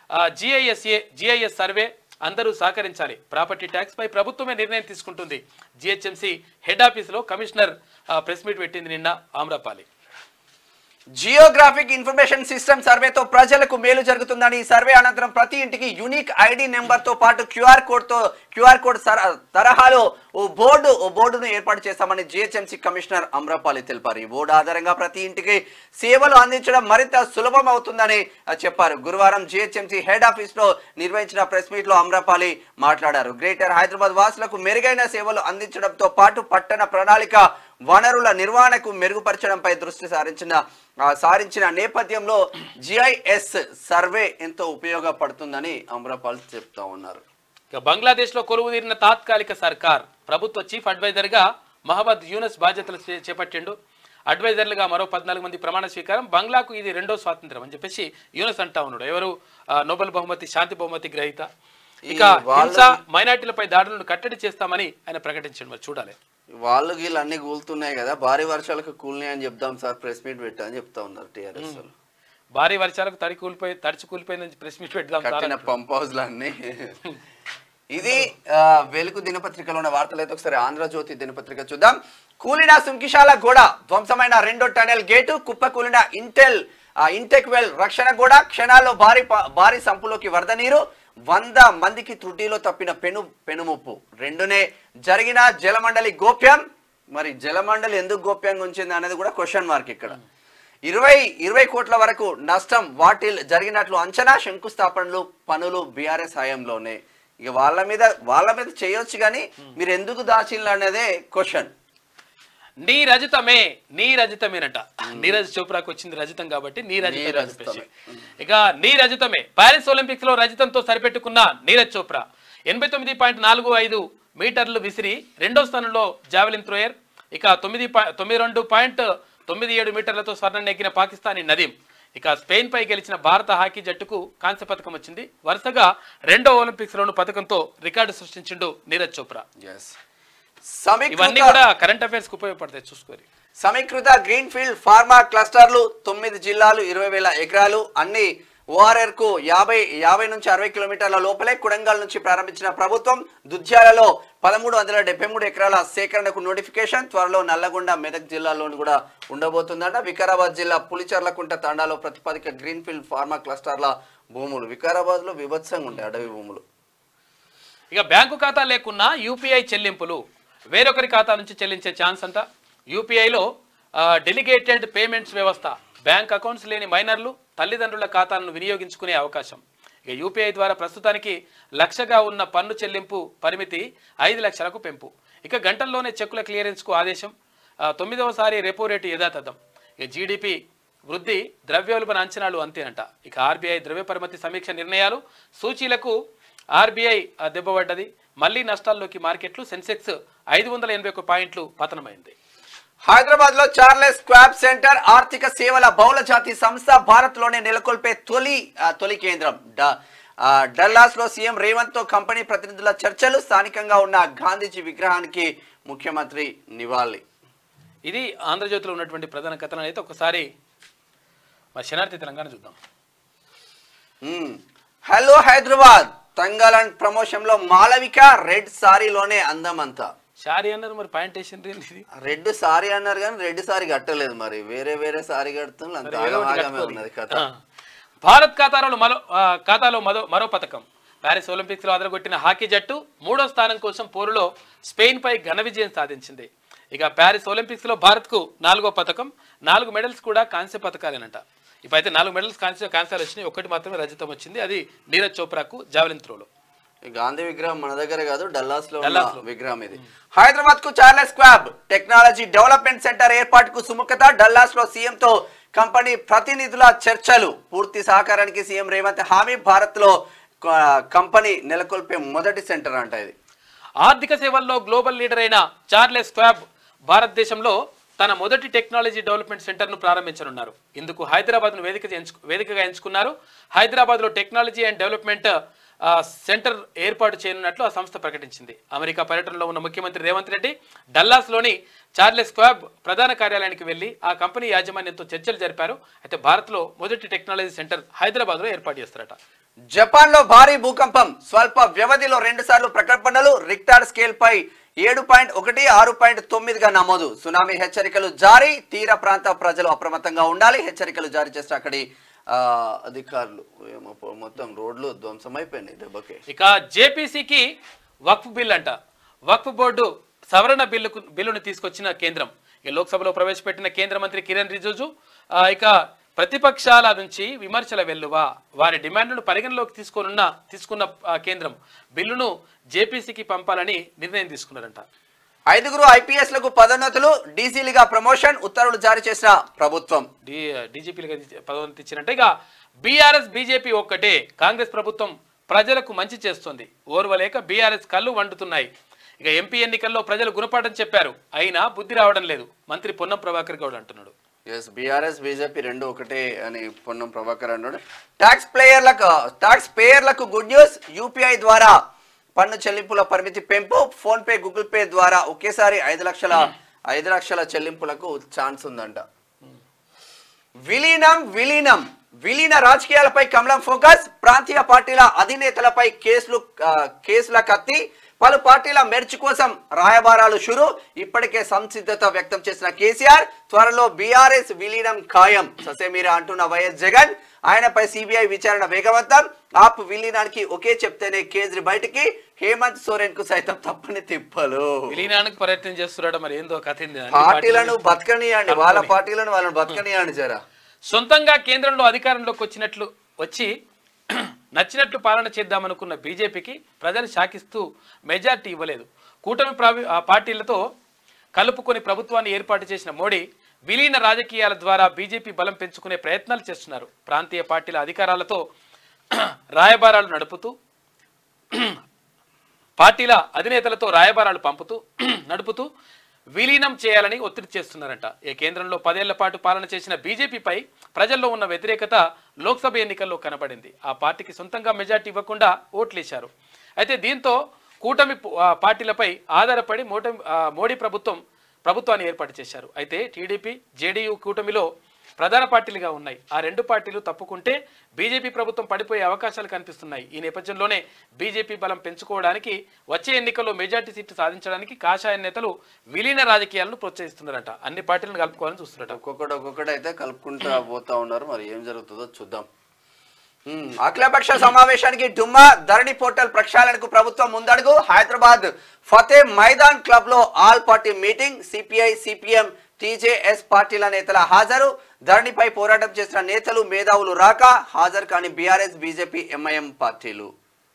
జిఐఎస్ సర్వే, అందరూ సహకరించాలి. ప్రాపర్టీ ట్యాక్స్ పై ప్రభుత్వమే నిర్ణయం తీసుకుంటుంది. జిహెచ్ఎంసీ హెడ్ ఆఫీసులో కమిషనర్ ప్రెస్ మీట్ పెట్టింది నిన్న ఆమ్రపాలి. జియోగ్రాఫిక్ ఇన్ఫర్మేషన్ సిస్టమ్ సర్వేతో ప్రజలకు మేలు జరుగుతుందని, సర్వే అనంతరం ప్రతి ఇంటికి యూనిక్ ఐడి నెంబర్ తో పాటు క్యూఆర్ కోడ్ తరహాలో ఓ బోర్డును ఏర్పాటు చేస్తామని జిహెచ్ఎంసీ కమిషనర్ ఆమ్రపాలి తెలిపారు. ఈ బోర్డు ఆధారంగా ప్రతి ఇంటికి సేవలు అందించడం మరింత సులభం అవుతుందని చెప్పారు. గురువారం జిహెచ్ఎంసీ హెడ్ ఆఫీస్ లో నిర్వహించిన ప్రెస్ మీట్ లో ఆమ్రపాలి మాట్లాడారు. గ్రేటర్ హైదరాబాద్ వాసులకు మెరుగైన సేవలు అందించడంతో పాటు పట్టణ ప్రణాళిక వనరుల నిర్వహణకు మెరుగుపరచడంపై దృష్టి సారించిన నేపథ్యంలో జిఐఎస్ సర్వే ఎంతో ఉపయోగపడుతుందని ఆమ్రపాల్ చెప్తా ఉన్నారు. బంగ్లాదేశ్ లో కొలువుదీరిన తాత్కాలిక సర్కార్ ప్రభుత్వ చీఫ్ అడ్వైజర్ గా మహమ్మద్ యూనస్ బాధ్యతలు చేపట్టిండు. అడ్వైజర్లుగా మరో 14 మంది ప్రమాణ స్వీకారం. బంగ్లాకు ఇది రెండో స్వాతంత్రం అని చెప్పేసి యూనస్ అంటా ఉన్నాడు. ఎవరు? నోబెల్ బహుమతి, శాంతి బహుమతి గ్రహీత. ఇక హింస, మైనార్టీలపై దాడులను కట్టడి చేస్తామని ఆయన ప్రకటించాడు. మరి చూడాలి. వాళ్ళు వీళ్ళు అన్ని కూలుతున్నాయి కదా, భారీ వర్షాలకు కూలినాయి అని చెప్తాం సార్, ప్రెస్ మీట్ పెట్టా అని చెప్తా ఉన్నారు టీఆర్ఎస్. భారీ వర్షాలకు తడిచి కూలిపోయిందని ప్రెస్ మీట్ పెడతాం. పంప్ హౌస్ అన్ని. ఇది వెలుగు దినపత్రికలో ఉన్న వార్తలు. అయితే ఒకసారి ఆంధ్రజ్యోతి దినపత్రిక చూద్దాం. కూలిన సుంకిశాల గోడ, ధ్వంసమైన రెండో టనెల్ గేటు, కుప్ప కూలిన ఇంటెక్ వెల్ రక్షణ గోడ, క్షణాల్లో భారీ సంపులోకి వరద నీరు, 100 మందికి త్రుటిలో తప్పిన పెనుముప్పు. రెండునే జరిగిన జలమండలి గోప్యం. మరి జలమండలి ఎందుకు గోప్యంగా ఉంచింది అనేది కూడా క్వశ్చన్ మార్క్ ఇక్కడ. 20 కోట్ల వరకు నష్టం వాటిల్ జరిగినట్లు అంచనా. శంకుస్థాపనలు పనులు బీఆర్ఎస్ హయాంలోనే. ఇక వాళ్ళ మీద చేయొచ్చు కానీ మీరు ఎందుకు దాచిల్లు అనేదే క్వశ్చన్. నీ రజితమేనట. నీరజ్ చోప్రాకు వచ్చింది రజితం కాబట్టి నీ రజితమే. ఇక నీ రజితమే. పారిస్ ఒలింపిక్స్ లో రజితంతో సరిపెట్టుకున్న నీరజ్ చోప్రా 89.45 మీటర్లు విసిరి రెండో స్థానంలో జావెలిన్ థ్రోయర్. ఇక 92.97 మీటర్లతో స్వర్ణం నెగ్గిన పాకిస్తానీ నదీం. ఇక స్పెయిన్ పై గెలిచిన భారత హాకీ జట్టుకు కాంస్య పథకం వచ్చింది. వరుసగా రెండో ఒలింపిక్స్ లోను పథకంతో రికార్డు సృష్టించిండు నీరజ్ చోప్రా. ఇవన్నీ కూడా కరెంట్ అఫైర్స్ కు ఉపయోగపడతాయి, చూసుకోరు. సమీకృత గ్రీన్ ఫీల్డ్ ఫార్మా క్లస్టర్లు 9 జిల్లాలు 20,000 ఎకరాలు అన్ని ఓఆర్ఆర్ కు 50 నుంచి 60 కిలోమీటర్ల లోపలే కొడంగల్ నుంచి ప్రారంభించిన ప్రభుత్వం. దుద్యాలలో 1373 ఎకరాల సేకరణకు నోటిఫికేషన్. త్వరలో నల్లగొండ, మెదక్ జిల్లాలోని కూడా ఉండబోతుందట. వికారాబాద్ జిల్లా పులిచర్లకుంట తాండాలో ప్రతిపాదిక గ్రీన్ ఫీల్డ్ ఫార్మా క్లస్టర్ల భూములు. వికారాబాద్ లో విభత్సంగా ఉంటాయి అడవి భూములు. ఇక బ్యాంకు ఖాతా లేకున్నా యూపీఐ చెల్లింపులు వేరొకరి ఖాతా నుంచి చెల్లించే ఛాన్స్ అంట. యూపీఐలో డెలిగేటెడ్ పేమెంట్స్ వ్యవస్థ. బ్యాంక్ అకౌంట్స్ లేని మైనర్లు తల్లిదండ్రుల ఖాతాలను వినియోగించుకునే అవకాశం. ఇక యూపీఐ ద్వారా ప్రస్తుతానికి లక్షగా ఉన్న పన్ను చెల్లింపు పరిమితి 5 లక్షలకు పెంపు. ఇక గంటల్లోనే చెక్కుల క్లియరెన్స్కు ఆదేశం. 9వసారి రెపో రేటు యథాతథం. ఇక జీడిపి వృద్ధి, ద్రవ్యోల్బణ అంచనాలు అంతేనంట. ఇక ఆర్బీఐ ద్రవ్య పరిమితి సమీక్ష నిర్ణయాలు. సూచీలకు ఆర్బీఐ దెబ్బపడ్డది. మళ్లీ నష్టాల్లోకి మార్కెట్లు. సెన్సెక్స్ 581 పాయింట్లు పతనమైంది. హైదరాబాద్ లో చార్లెస్ స్క్వాబ్ సెంటర్ ఆర్థిక సేవల బహుళ జాతి సంస్థ భారత్ లోనే నెలకొల్పే తొలి కేంద్రం. డల్లాస్ లో సీఎం రేవంత్ తో కంపెనీ ప్రతినిధుల చర్చలు. స్థానికంగా ఉన్న గాంధీజీ విగ్రహానికి ముఖ్యమంత్రి నివాళి. ఇది ఆంధ్రజ్యోతిలో ఉన్నటువంటి ప్రధాన కథనం. అయితే ఒకసారి మా శనార్థి తెలంగాణ చూద్దాం. హలో హైదరాబాద్ తంగాలాండ్ ప్రమోషన్ లో మాలవిక రెడ్ సారీలోనే అందమంతా. సారీ అన్నారు, మరి పాయింట్ రెడ్ సారీ అన్నారు కానీ రెడ్ సారీ కట్టలేదు. మరి వేరే సారీ కడుతున్నది కథ. భారత్ ఖాతాలో మరో పథకం. ప్యారిస్ ఒలింపిక్స్ లో అదరగొట్టిన హాకీ జట్టు 3వ స్థానం కోసం పోరులో స్పెయిన్ పై ఘన విజయం సాధించింది. ఇక ప్యారిస్ ఒలింపిక్స్ లో భారత్ కు 4వ పథకం. 4 మెడల్స్ కూడా కాంస్య పథకాలేనంట. ఇప్పుడైతే 4 మెడల్స్ కాంస్యాలు వచ్చినాయి. 1 మాత్రమే రజతం వచ్చింది. అది నీరజ్ చోప్రాకు జావెలిన్ త్రోలో. గాంధీ విగ్రహం మన దగ్గర కాదు, డల్లాస్ లో విగ్రహం ఇది. హైదరాబాద్ కు Charles Schwab technology development centre ఏర్పాటుకు సుముఖత. డల్లాస్ లో సీఎం తో కంపెనీ ప్రతినిధుల చర్చలు. పూర్తి సహకారానికి సీఎం రేవంత్ హామీ. భారత్ లో కంపెనీ నెలకొల్పే మొదటి సెంటర్ అంట ఇది. ఆర్థిక సేవల్లో గ్లోబల్ లీడర్ అయిన చార్లెస్ స్క్వాబ్ భారతదేశంలో తన మొదటి టెక్నాలజీ డెవలప్మెంట్ సెంటర్ను ప్రారంభించనున్నారు. ఇందుకు హైదరాబాద్ను వేదికగా ఎంచుకున్నారు. హైదరాబాద్లో టెక్నాలజీ అండ్ డెవలప్మెంట్ సెంటర్ ఏర్పాటు చేయనున్నట్లు ఆ సంస్థ ప్రకటించింది. అమెరికా పర్యటనలో ఉన్న ముఖ్యమంత్రి రేవంత్ రెడ్డి డల్లాస్లోని చార్లెస్ స్క్వాబ్ ప్రధాన కార్యాలయానికి వెళ్లి ఆ కంపెనీ యాజమాన్యంతో చర్చలు జరిపారు. అయితే భారత్లో మొదటి టెక్నాలజీ సెంటర్ హైదరాబాద్లో ఏర్పాటు చేస్తారట. జపాన్ లో భారీ భూకంపం, స్వల్ప వ్యవధిలో 2 సార్లు ప్రకంపనలు, రిక్టార్ స్కేల్ పై 7.1 6.9గా నమోదు. సునామీ హెచ్చరికలు జారీ, తీర ప్రాంత ప్రజలు అప్రమత్తంగా ఉండాలి. హెచ్చరికలు జారీ చేసిన అక్కడి అధికారులు. మొత్తం రోడ్లు ధ్వంసమైపోయినాయి దెబ్బకి. ఇక జేపీసీకి వక్ఫ్ బిల్ అంట. వక్ఫ్ బోర్డు సవరణ బిల్లును తీసుకొచ్చిన కేంద్రం. ఇక లోక్సభలో ప్రవేశపెట్టిన కేంద్ర మంత్రి కిరణ్ రిజిజు ఇక ప్రతిపక్షాల నుంచి విమర్శల వెల్లువా, వారి డిమాండ్లను పరిగణలోకి తీసుకున్న కేంద్రం బిల్లును జేపీసీకి పంపాలని నిర్ణయం తీసుకున్నారంట. 5 ఐపీఎస్లకు పదోన్నతులు, డీసీలుగా ప్రమోషన్, ఉత్తర్వులు జారీ చేసిన ప్రభుత్వం. డీజీపీలుగా పదోన్నతి ఇచ్చినట్టు. ఇక బీఆర్ఎస్ బీజేపీ ఒక్కటే, కాంగ్రెస్ ప్రభుత్వం ప్రజలకు మంచి చేస్తుంది, ఓర్వలేక బీఆర్ఎస్ కళ్ళు వండుతున్నాయి. ఇక ఎంపీ ఎన్నికల్లో ప్రజలు గుణపాఠం చెప్పారు, అయినా బుద్ధి రావడం లేదు, మంత్రి పొన్నం ప్రభాకర్ గౌడ్ అంటున్నాడు. బీఆర్ఎస్ బీజేపీ రెండు ఒకటే అని పొన్నం ప్రభాకర్ అన్నాడు. ట్యాక్స్ పేయర్లకు గుడ్ న్యూస్, యూపీఐ ద్వారా పన్ను చెల్లింపుల పరిమితి పెంపు, ఫోన్ పే గూగుల్ పే ద్వారా ఒకేసారి 5 లక్షల చెల్లింపులకు ఛాన్స్ ఉందంట. విలీన రాజకీయాలపై కమలం ఫోకస్, ప్రాంతీయ పార్టీల అధినేతలపై కేసుల కత్తి, పలు పార్టీల మెర్చి కోసం రాయబారాలు షురు. ఇప్పటికే సంసిద్ధత వ్యక్తం చేసిన కేసీఆర్, త్వరలో బీఆర్ఎస్ విలీనం ఖాయం ససేమీరా అంటున్న వైఎస్ జగన్. ఆయనపై సిబిఐ విచారణ వేగవంతం. ఆప్ విలీనానికి ఒకే చెప్తేనే కేజ్రీ బయటికి, హేమంత్ సోరెన్ కు సైతం తప్పని తిప్పలు. విలీనానికి ప్రయత్నం చేస్తున్నాడు, మరి ఏందో కథ. పార్టీలను బతకనియండి, వాళ్ళ పార్టీలను వాళ్ళని బతకనియండి జరా. సొంతంగా కేంద్రంలో అధికారంలోకి వచ్చి నచ్చినట్లు పాలన చేద్దామనుకున్న బీజేపీకి ప్రజలు శాకిస్తూ మెజార్టీ ఇవ్వలేదు. కూటమి పార్టీలతో కలుపుకొని ప్రభుత్వాన్ని ఏర్పాటు చేసిన మోడీ విలీన రాజకీయాల ద్వారా బీజేపీ బలం పెంచుకునే ప్రయత్నాలు చేస్తున్నారు. ప్రాంతీయ పార్టీల అధికారాలతో రాయబారాలు పార్టీల అధినేతలతో రాయబారాలు నడుపుతూ విలీనం చేయాలని ఒత్తిడి చేస్తున్నారంట. ఈ కేంద్రంలో 10 ఏళ్ల పాటు పాలన చేసిన బీజేపీపై ప్రజల్లో ఉన్న వ్యతిరేకత లోక్సభ ఎన్నికల్లో కనబడింది. ఆ పార్టీకి సొంతంగా మెజార్టీ ఇవ్వకుండా ఓట్లేశారు. అయితే దీంతో కూటమి పార్టీలపై ఆధారపడి మోడీ ప్రభుత్వాన్ని ఏర్పాటు చేశారు. అయితే టీడీపీ జేడీయూ కూటమిలో ప్రధాన పార్టీలుగా ఉన్నాయి. ఆ 2 పార్టీలు తప్పుకుంటే బీజేపీ ప్రభుత్వం పడిపోయే అవకాశాలు కనిపిస్తున్నాయి. ఈ నేపథ్యంలోనే బీజేపీ బలం పెంచుకోవడానికి, వచ్చే ఎన్నికల్లో మెజార్టీ సీట్లు సాధించడానికి కాషాయ నేతలు విలీన రాజకీయాలను ప్రోత్సహిస్తున్నారట. అన్ని పార్టీలను కలుపుకోవాలని చూస్తున్నారట. ఒక్కొక్కటి అయితే కలుపుకుంటూ పోతా ఉన్నారు. మరి ఏం జరుగుతుందో చూద్దాం. అఖిలపక్ష సమావేశానికి డుమ్మా, ధరణి పోర్టల్ ప్రక్షాళనకు ప్రభుత్వం ముందడుగు. హైదరాబాద్ ఫతే మైదాన్ క్లబ్ లో all party meeting, CPI CPM TJS పార్టీల నేతల హాజరు. ధరణిపై పోరాటం చేసిన నేతలు మేధావులు రాక హాజరు కాని బీఆర్ఎస్ బీజేపీ ఎంఐఎం పార్టీలు.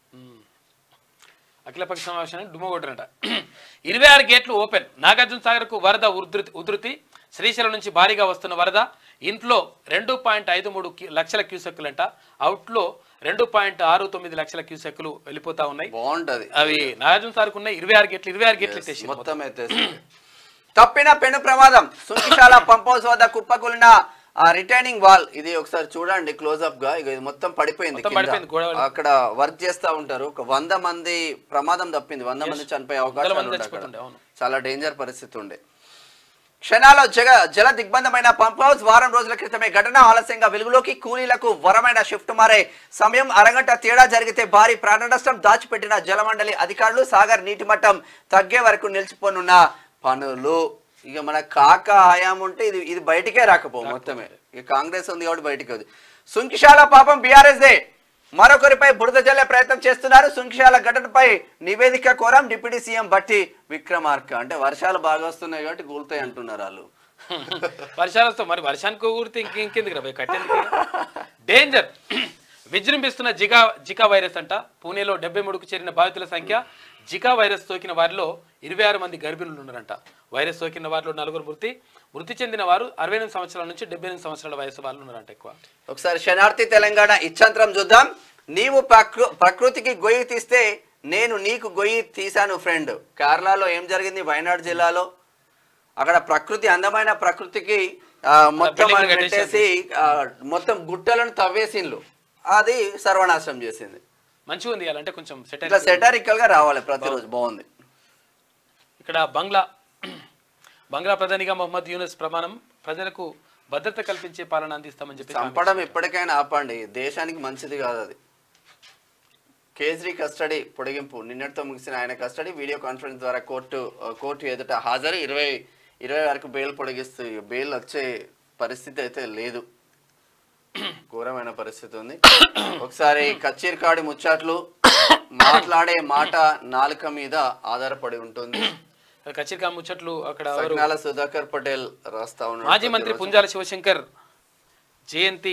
అఖిలపక్ష సమావేశానికి డుమ్మగొట్టరంట. 26 గేట్లు ఓపెన్. నాగార్జున సాగర్ కు వరద ఉధృతి. శ్రీశైలం నుంచి భారీగా వస్తున్న వరద. ఇంట్లో 2.53 లక్షల క్యూసెక్కులంట. అవుట్లో 2.69 లక్షల క్యూసెక్కులు వెళ్ళిపోతా ఉన్నాయి. బాగుంటది. అవి నాగార్జున సాగర్ ఉన్నాయి. 26 గేట్లు మొత్తం తప్పిన పెను ప్రమాదం. సుంకిశాల పంప్ హౌస్ వద్ద కుప్పకూలిన రిటైనింగ్ వాల్. ఇది ఒకసారి చూడండి క్లోజ్అప్ గా. ఇది మొత్తం పడిపోయింది. అక్కడ వర్క్ చేస్తా ఉంటారు. ఒక 100 మంది ప్రమాదం తప్పింది. 100 మంది చనిపోయే అవకాశం. చాలా డేంజర్ పరిస్థితి ఉండే. క్షణాల్లో జల దిగ్బంధమైన పంప్ హౌస్. వారం రోజుల క్రితమే ఘటన. ఆలస్యంగా వెలుగులోకి. కూలీలకు వరమైన షిఫ్ట్ మారే సమయం. అరగంట తేడా జరిగితే భారీ ప్రాణ నష్టం. దాచిపెట్టిన జలమండలి అధికారులు. సాగర్ నీటి మట్టం తగ్గే వరకు నిలిచిపోనున్న పనులు. ఇక మన కాక హయాం ఉంటే ఇది బయటికే రాకపో మొత్తమే. ఇక కాంగ్రెస్ ఉంది కాబట్టి బయటికి ఉంది. సుంకిశాల పాపం బీఆర్ఎస్ దే. మరొకరిపై బురద జల్లే ప్రయత్నం చేస్తున్నారు. సుంకిశాల ఘటనపై నివేదిక కోరాం. డిప్యూటీ సీఎం బట్టి విక్రమార్క. అంటే వర్షాలు బాగా వస్తున్నాయి కాబట్టి కూలుతాయి అంటున్నారు వాళ్ళు. వర్షాలు వస్తాయి, మరి వర్షానికి కూరితే ఇంకెందుకు కట్టేందుకు. డేంజర్. విజృంభిస్తున్న జికా వైరస్ అంట. పూణేలో 73కు చేరిన బాధితుల సంఖ్య. జికా వైరస్ సోకిన వారిలో 26 మంది గర్భిణులు ఉన్నారంట. వైరస్ సోకిన వారిలో 4 మృతి చెందిన వారు 68 సంవత్సరాల నుంచి 78 సంవత్సరాల వయసు వాళ్ళు ఉన్నారంట ఎక్కువ. ఒకసారి శనార్థి తెలంగాణ ఇచ్చంత్రం చూద్దాం. నీవు ప్రకృతికి గొయ్యి తీస్తే నేను నీకు గొయ్యి తీశాను ఫ్రెండ్. కేరళలో ఏం జరిగింది? వయనాడు జిల్లాలో అక్కడ అందమైన ప్రకృతికి మొత్తం పెట్టేసి మొత్తం గుట్టలను తవ్వేసిండ్లు. అది సర్వనాశనం చేసింది. మంచిగా ఉంది అంటే కొంచెం ఇట్లా సెటారికల్ గా రావాలి ప్రతిరోజు. బాగుంది. ఇక్కడ బంగ్లా ప్రధానిగా మొహమ్మద్ యూనస్ ప్రమాణం, ప్రజలకు భద్రత కల్పించే పాలన అందిస్తామని చెప్పి. చంపడం ఎప్పటికైనా ఆపండి, దేశానికి మంచిది కాదు అది. కేజ్రీ కస్టడీ పొడిగింపు నిన్నటితో ముగిసిన ఆయన కస్టడీ వీడియో కాన్ఫరెన్స్ ద్వారా కోర్టు ఎదుట హాజరు. 20 వరకు బెయిల్ పొడిగిస్తూ బెయిల్ వచ్చే పరిస్థితి అయితే లేదు. ఘోరమైన పరిస్థితి ఉంది. ఒకసారి కచ్చీర్కాడి ముచ్చట్లు, మాట్లాడే మాట నాలుక మీద ఆధారపడి ఉంటుంది. కచ్చీర్కా ముచ్చట్లు అక్కడ సగ్నాల సుధాకర్ పటేల్ రాస్తా ఉన్నారు. మాజీ మంత్రి పుంజాల శివశంకర్ జయంతి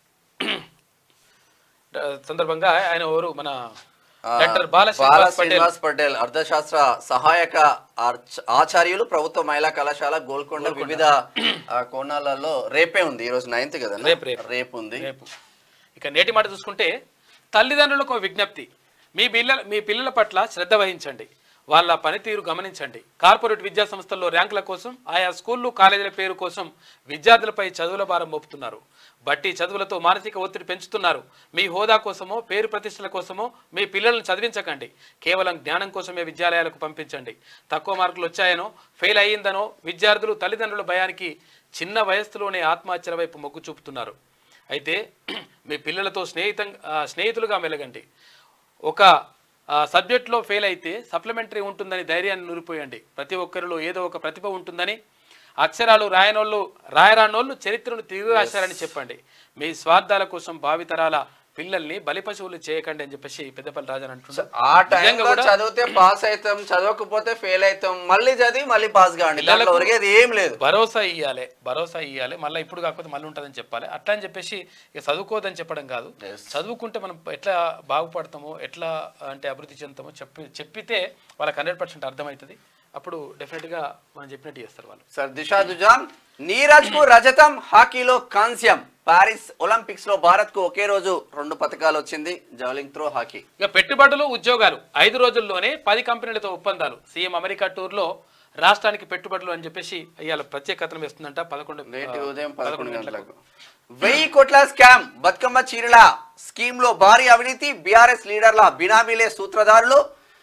సందర్భంగా ఆయన ఎవరు మన డాక్టర్ బాల శ్రీనివాస్ పటేల్ అర్థశాస్త్ర సహాయక ఆచార్యులు, ప్రభుత్వ మహిళా కళాశాల గోల్కొండ వివిధ కోణాలలో రేపే ఉంది. ఈ రోజు 9th కదా, రేపు ఉంది. ఇక నేటి మాట చూసుకుంటే తల్లిదండ్రులకు విజ్ఞప్తి, మీ పిల్లల పట్ల శ్రద్ధ వహించండి, వాళ్ళ పనితీరు గమనించండి. కార్పొరేట్ విద్యా సంస్థల్లో ర్యాంకుల కోసం, ఆయా స్కూళ్ళు కాలేజీల పేరు కోసం విద్యార్థులపై చదువుల భారం మోపుతున్నారు. బట్టి చదువులతో మానసిక ఒత్తిడి పెంచుతున్నారు. మీ హోదా కోసమో పేరు ప్రతిష్టల కోసమో మీ పిల్లలను చదివించకండి. కేవలం జ్ఞానం కోసమే విద్యాలయాలకు పంపించండి. తక్కువ మార్కులు వచ్చాయనో, ఫెయిల్ అయ్యిందనో విద్యార్థులు తల్లిదండ్రుల భయానికి చిన్న వయస్సులోనే ఆత్మహత్యల వైపు మొగ్గు చూపుతున్నారు. అయితే మీ పిల్లలతో స్నేహితులుగా మెలగండి. ఒక సబ్జెక్ట్లో ఫెయిల్ అయితే సప్లిమెంటరీ ఉంటుందని ధైర్యాన్ని నూరిపోయండి. ప్రతి ఒక్కరిలో ఏదో ఒక ప్రతిభ ఉంటుందని, అక్షరాలు రాయరానోళ్ళు చరిత్రను తిరిగి రాశారని చెప్పండి. మీ స్వార్థాల కోసం భావితరాల పిల్లల్ని బలిపశువులు చేయకండి అని చెప్పేసి పెద్దపల్లి రాజన్ అంటున్నారు. ఆ టైంలో చదివితే పాస్ అవుతాం, చదవకపోతే ఫెయిల్ అవుతాం, మళ్ళీ చదివి మళ్ళీ పాస్ కావండి, ఏం లేదు. భరోసా ఇయ్యాలి. మళ్ళీ ఇప్పుడు కాకపోతే మళ్ళీ ఉంటుందని చెప్పాలి. అట్లా అని చెప్పేసి ఇక చదువుకోదని చెప్పడం కాదు. చదువుకుంటే మనం ఎట్లా బాగుపడతామో, ఎట్లా అంటే అభివృద్ధి చెందుతామో చెప్పితే వాళ్ళకి 100% అర్థమవుతుంది. అప్పుడు డెఫినెట్ గా మనం చెప్పినట్టు చేస్తారు వాళ్ళు. సార్ దిశా దుజాన్, నీరజ్ కు రజతం, హాకీలో కాంస్యం. పారిస్ ఒలింపిక్స్ లో భారత్ కు ఒకే రోజు 2 పతకాలు వచ్చింది. Javelin throw, hockey. ఇక పెట్టుబడులు, ఉద్యోగాలు 5 రోజుల్లోనే 10 కంపెనీలతో ఒప్పందాలు. సీఎం అమెరికా టూర్ లో రాష్ట్రానికి పెట్టుబడులు అని చెప్పేసి ఇవాళ ప్రత్యేక కథనం వేస్తుందంట. 11 ఉదయం 11 గంటలకు 1000 కోట్ల స్కామ్. బతుకమ్మ చీరల స్కీమ్ లో భారీ అవినీతి. బీఆర్ఎస్ లీడర్ల బినామీలే సూత్రధారులు.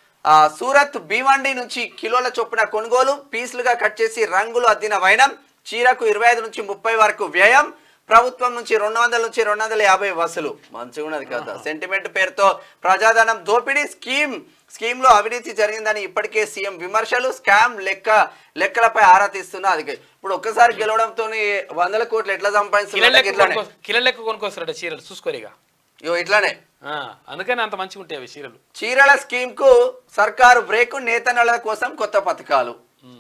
సూరత్ భీవండి నుంచి కిలోల చొప్పున కొనుగోలు. పీసులుగా కట్ చేసి రంగులు అద్దిన వైనం. చీరకు 25 నుంచి 30 వరకు వ్యయం. ప్రభుత్వం నుంచి 200 నుంచి 250 వసూలు. మంచిగా ఉన్నది కదా. సెంటిమెంట్ పేరుతో ప్రజాధనం దోపిడీ. స్కీమ్ లో అవినీతి జరిగిందని ఇప్పటికే సీఎం విమర్శలు. స్కామ్ లెక్కలపై ఆరా తీస్తున్నా. అది ఇప్పుడు ఒక్కసారి గెలవడంతో 100 కోట్లు ఎట్లా సంపాదిస్తున్నారు? కిలో లెక్క కొనుక్కొస్తారట చీరలు చూసుకోరిగా. ఇట్లానే అందుకని అంత మంచిగా ఉంటాయి అవి చీరలు. చీరల స్కీమ్ కు సర్కారు బ్రేక్. నేతన్నల కోసం కొత్త పథకాలు.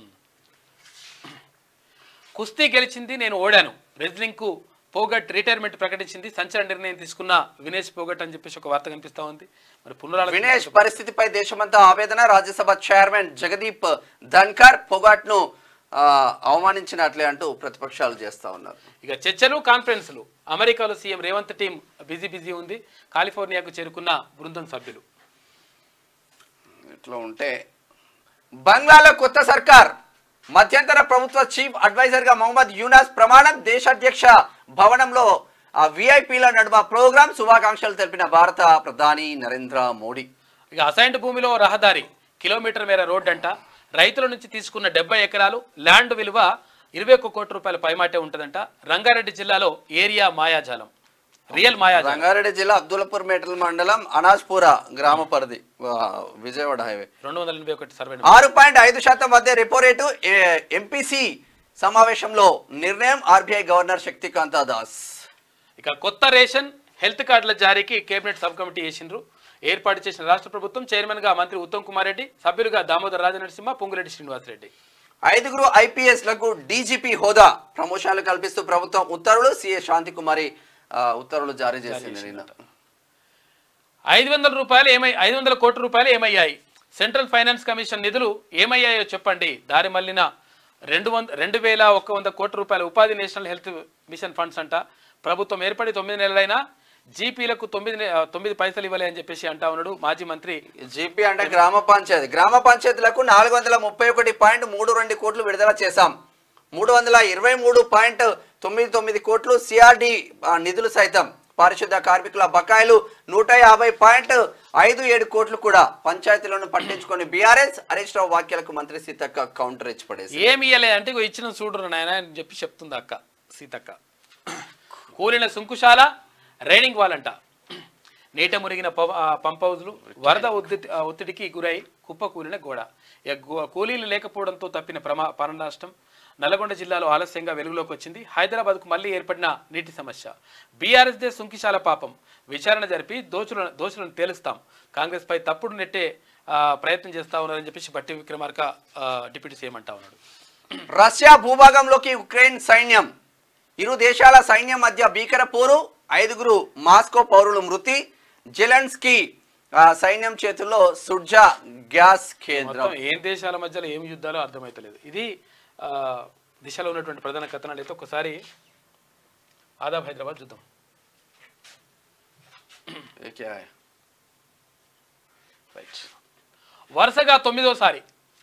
కుస్తీ గెలిచింది, నేను ఓడాను. రెజ్లింగ్ కు పోగట్ రిటైర్మెంట్ ప్రకటించింది. సంచలన నిర్ణయం తీసుకున్న వినేష్ పోగట్ అని చెప్పేసి ఒక వార్త కనిపిస్తా ఉంది. మరి వినేష్ పరిస్థితిపై దేశమంతా ఆవేదన. రాజ్యసభ చైర్మన్ జగదీప్ ధన్కర్ పోగట్ ను అవమానించినట్లే అంటూ ప్రతిపక్షాలు చేస్తా ఉన్నారు. ఇక చర్చలు, కాన్ఫరెన్స్లు. అమెరికాలో సీఎం రేవంత్ టీం బిజీ ఉంది. కాలిఫోర్నియాకు చేరుకున్న బృందం సభ్యులు. ఇట్లా ఉంటే బంగ్లాలో కొత్త సర్కార్. మధ్యంతర ప్రభుత్వ చీఫ్ అడ్వైజర్ గా మొహమ్మద్ యూనస్ ప్రమాణం. దేశాధ్యక్ష భవనంలో విఐపీల నడుమ ప్రోగ్రాం. శుభాకాంక్షలు తెలిపిన భారత ప్రధాని నరేంద్ర మోడీ. ఇక అసైన్డ్ భూమిలో రహదారి, కిలోమీటర్ మేర రోడ్ అంట. రైతుల నుంచి తీసుకున్న 70 ఎకరాలు. ల్యాండ్ విలువ 21 కోట్ల రూపాయల పైమాటే ఉంటుందంట. రంగారెడ్డి జిల్లాలో ఏరియా మాయాజాలం, రియల్ మాయాజాలం. రంగారెడ్డి జిల్లా అబ్దుల్లాపూర్ మేటల్ మండలం అనాజ్పుర గ్రామ పరిధి, విజయవాడ హైవే. 281 సర్వే. 6.5% మధ్య రెపో రేటు. ఎంపీసీ సమావేశంలో నిర్ణయం. RBI governor Shaktikanta Das. ఇక కొత్త రేషన్, హెల్త్ కార్డుల జారీకి కేబినెట్ సబ్ కమిటీ వేసిండ్రు. ఏర్పాటు చేసిన రాష్ట్ర ప్రభుత్వం చైర్మన్ గా మంత్రి ఉత్తమ్ కుమార్ రెడ్డి, సభ్యులుగా దామోదర్ రాజనరసింహ, పొంగులేటి శ్రీనివాసరెడ్డి. 5 ఐపీఎస్ లకు డీజీపీ హోదా. ప్రమోషన్లు కల్పిస్తూ ప్రభుత్వం ఉత్తర్వులు. సీఏ శాంతికుమారి ఉత్తర్వులు జారీ చేసింది. 500 కోట్ల రూపాయలు ఏమయ్యాయి? సెంట్రల్ ఫైనాన్స్ కమిషన్ నిధులు ఏమయ్యాయో చెప్పండి. దారి మళ్లిన 2,100 కోట్ల రూపాయల ఉపాధి నేషనల్ హెల్త్ మిషన్ ఫండ్స్ అంట. ప్రభుత్వం ఏర్పడి 9 నెలలైనా జీపీలకు 9 పైసలు ఇవ్వలే అని చెప్పేసి అంటా ఉన్నాడు మాజీ మంత్రి. జీపీ అంటే గ్రామ పంచాయతీలకు 431.32 కోట్లు విడుదల చేశాం. 323.99 కోట్లు సిఆర్డి నిధులు సైతం పారిశుద్ధ కార్మికుల బకాయిలు 150.57 కోట్లు కూడా పంచాయతీలను పట్టించుకొని బీఆర్ఎస్ హరీష్ రావు వ్యాఖ్యలకు మంత్రి సీతక్క కౌంటర్ ఇచ్చి పడేసి ఏమి ఇయ్యలే అంటే ఇగో ఇచ్చిన చూడరు నాయన అని చెప్పి చెప్తుంది అక్క సీతక్క. కూలిన సుంకుశాల రైనింగ్ వాలంట, నీట మురిగిన పంప్ హౌజ్లు, వరద ఒత్తిడికి గురై కుప్పకూలిన గోడ. కూలీలు లేకపోవడంతో తప్పిన ప్రాణ నష్టం నల్గొండ జిల్లాలో ఆలస్యంగా వెలుగులోకి వచ్చింది. హైదరాబాద్కు మళ్లీ ఏర్పడిన నీటి సమస్య. బీఆర్ఎస్ దే సుంకిశాల పాపం, విచారణ జరిపి దోషులను తేలుస్తాం, కాంగ్రెస్ పై తప్పుడు నెట్టే ప్రయత్నం చేస్తా ఉన్నారని చెప్పేసి బట్టి విక్రమార్క డిప్యూటీ సీఎం అంటా ఉన్నాడు. రష్యా భూభాగంలోకి ఉక్రెయిన్ సైన్యం, ఇరు దేశాల సైన్యం మధ్య భీకర పోరు, 5 మాస్కో పౌరులు మృతి, జెలెన్స్కీ సైన్యం చేతుల్లో సుడ్జా గ్యాస్ కేంద్రం. ఏం దేశాల మధ్యలో ఏం యుద్ధాలో అర్థమైతలేదు. ఇది దిశలో ఉన్నటువంటి ప్రధాన కథనాలు. అయితే ఒకసారి ఆదాబ్ హైదరాబాద్ చూద్దాం. వరుసగా 9వ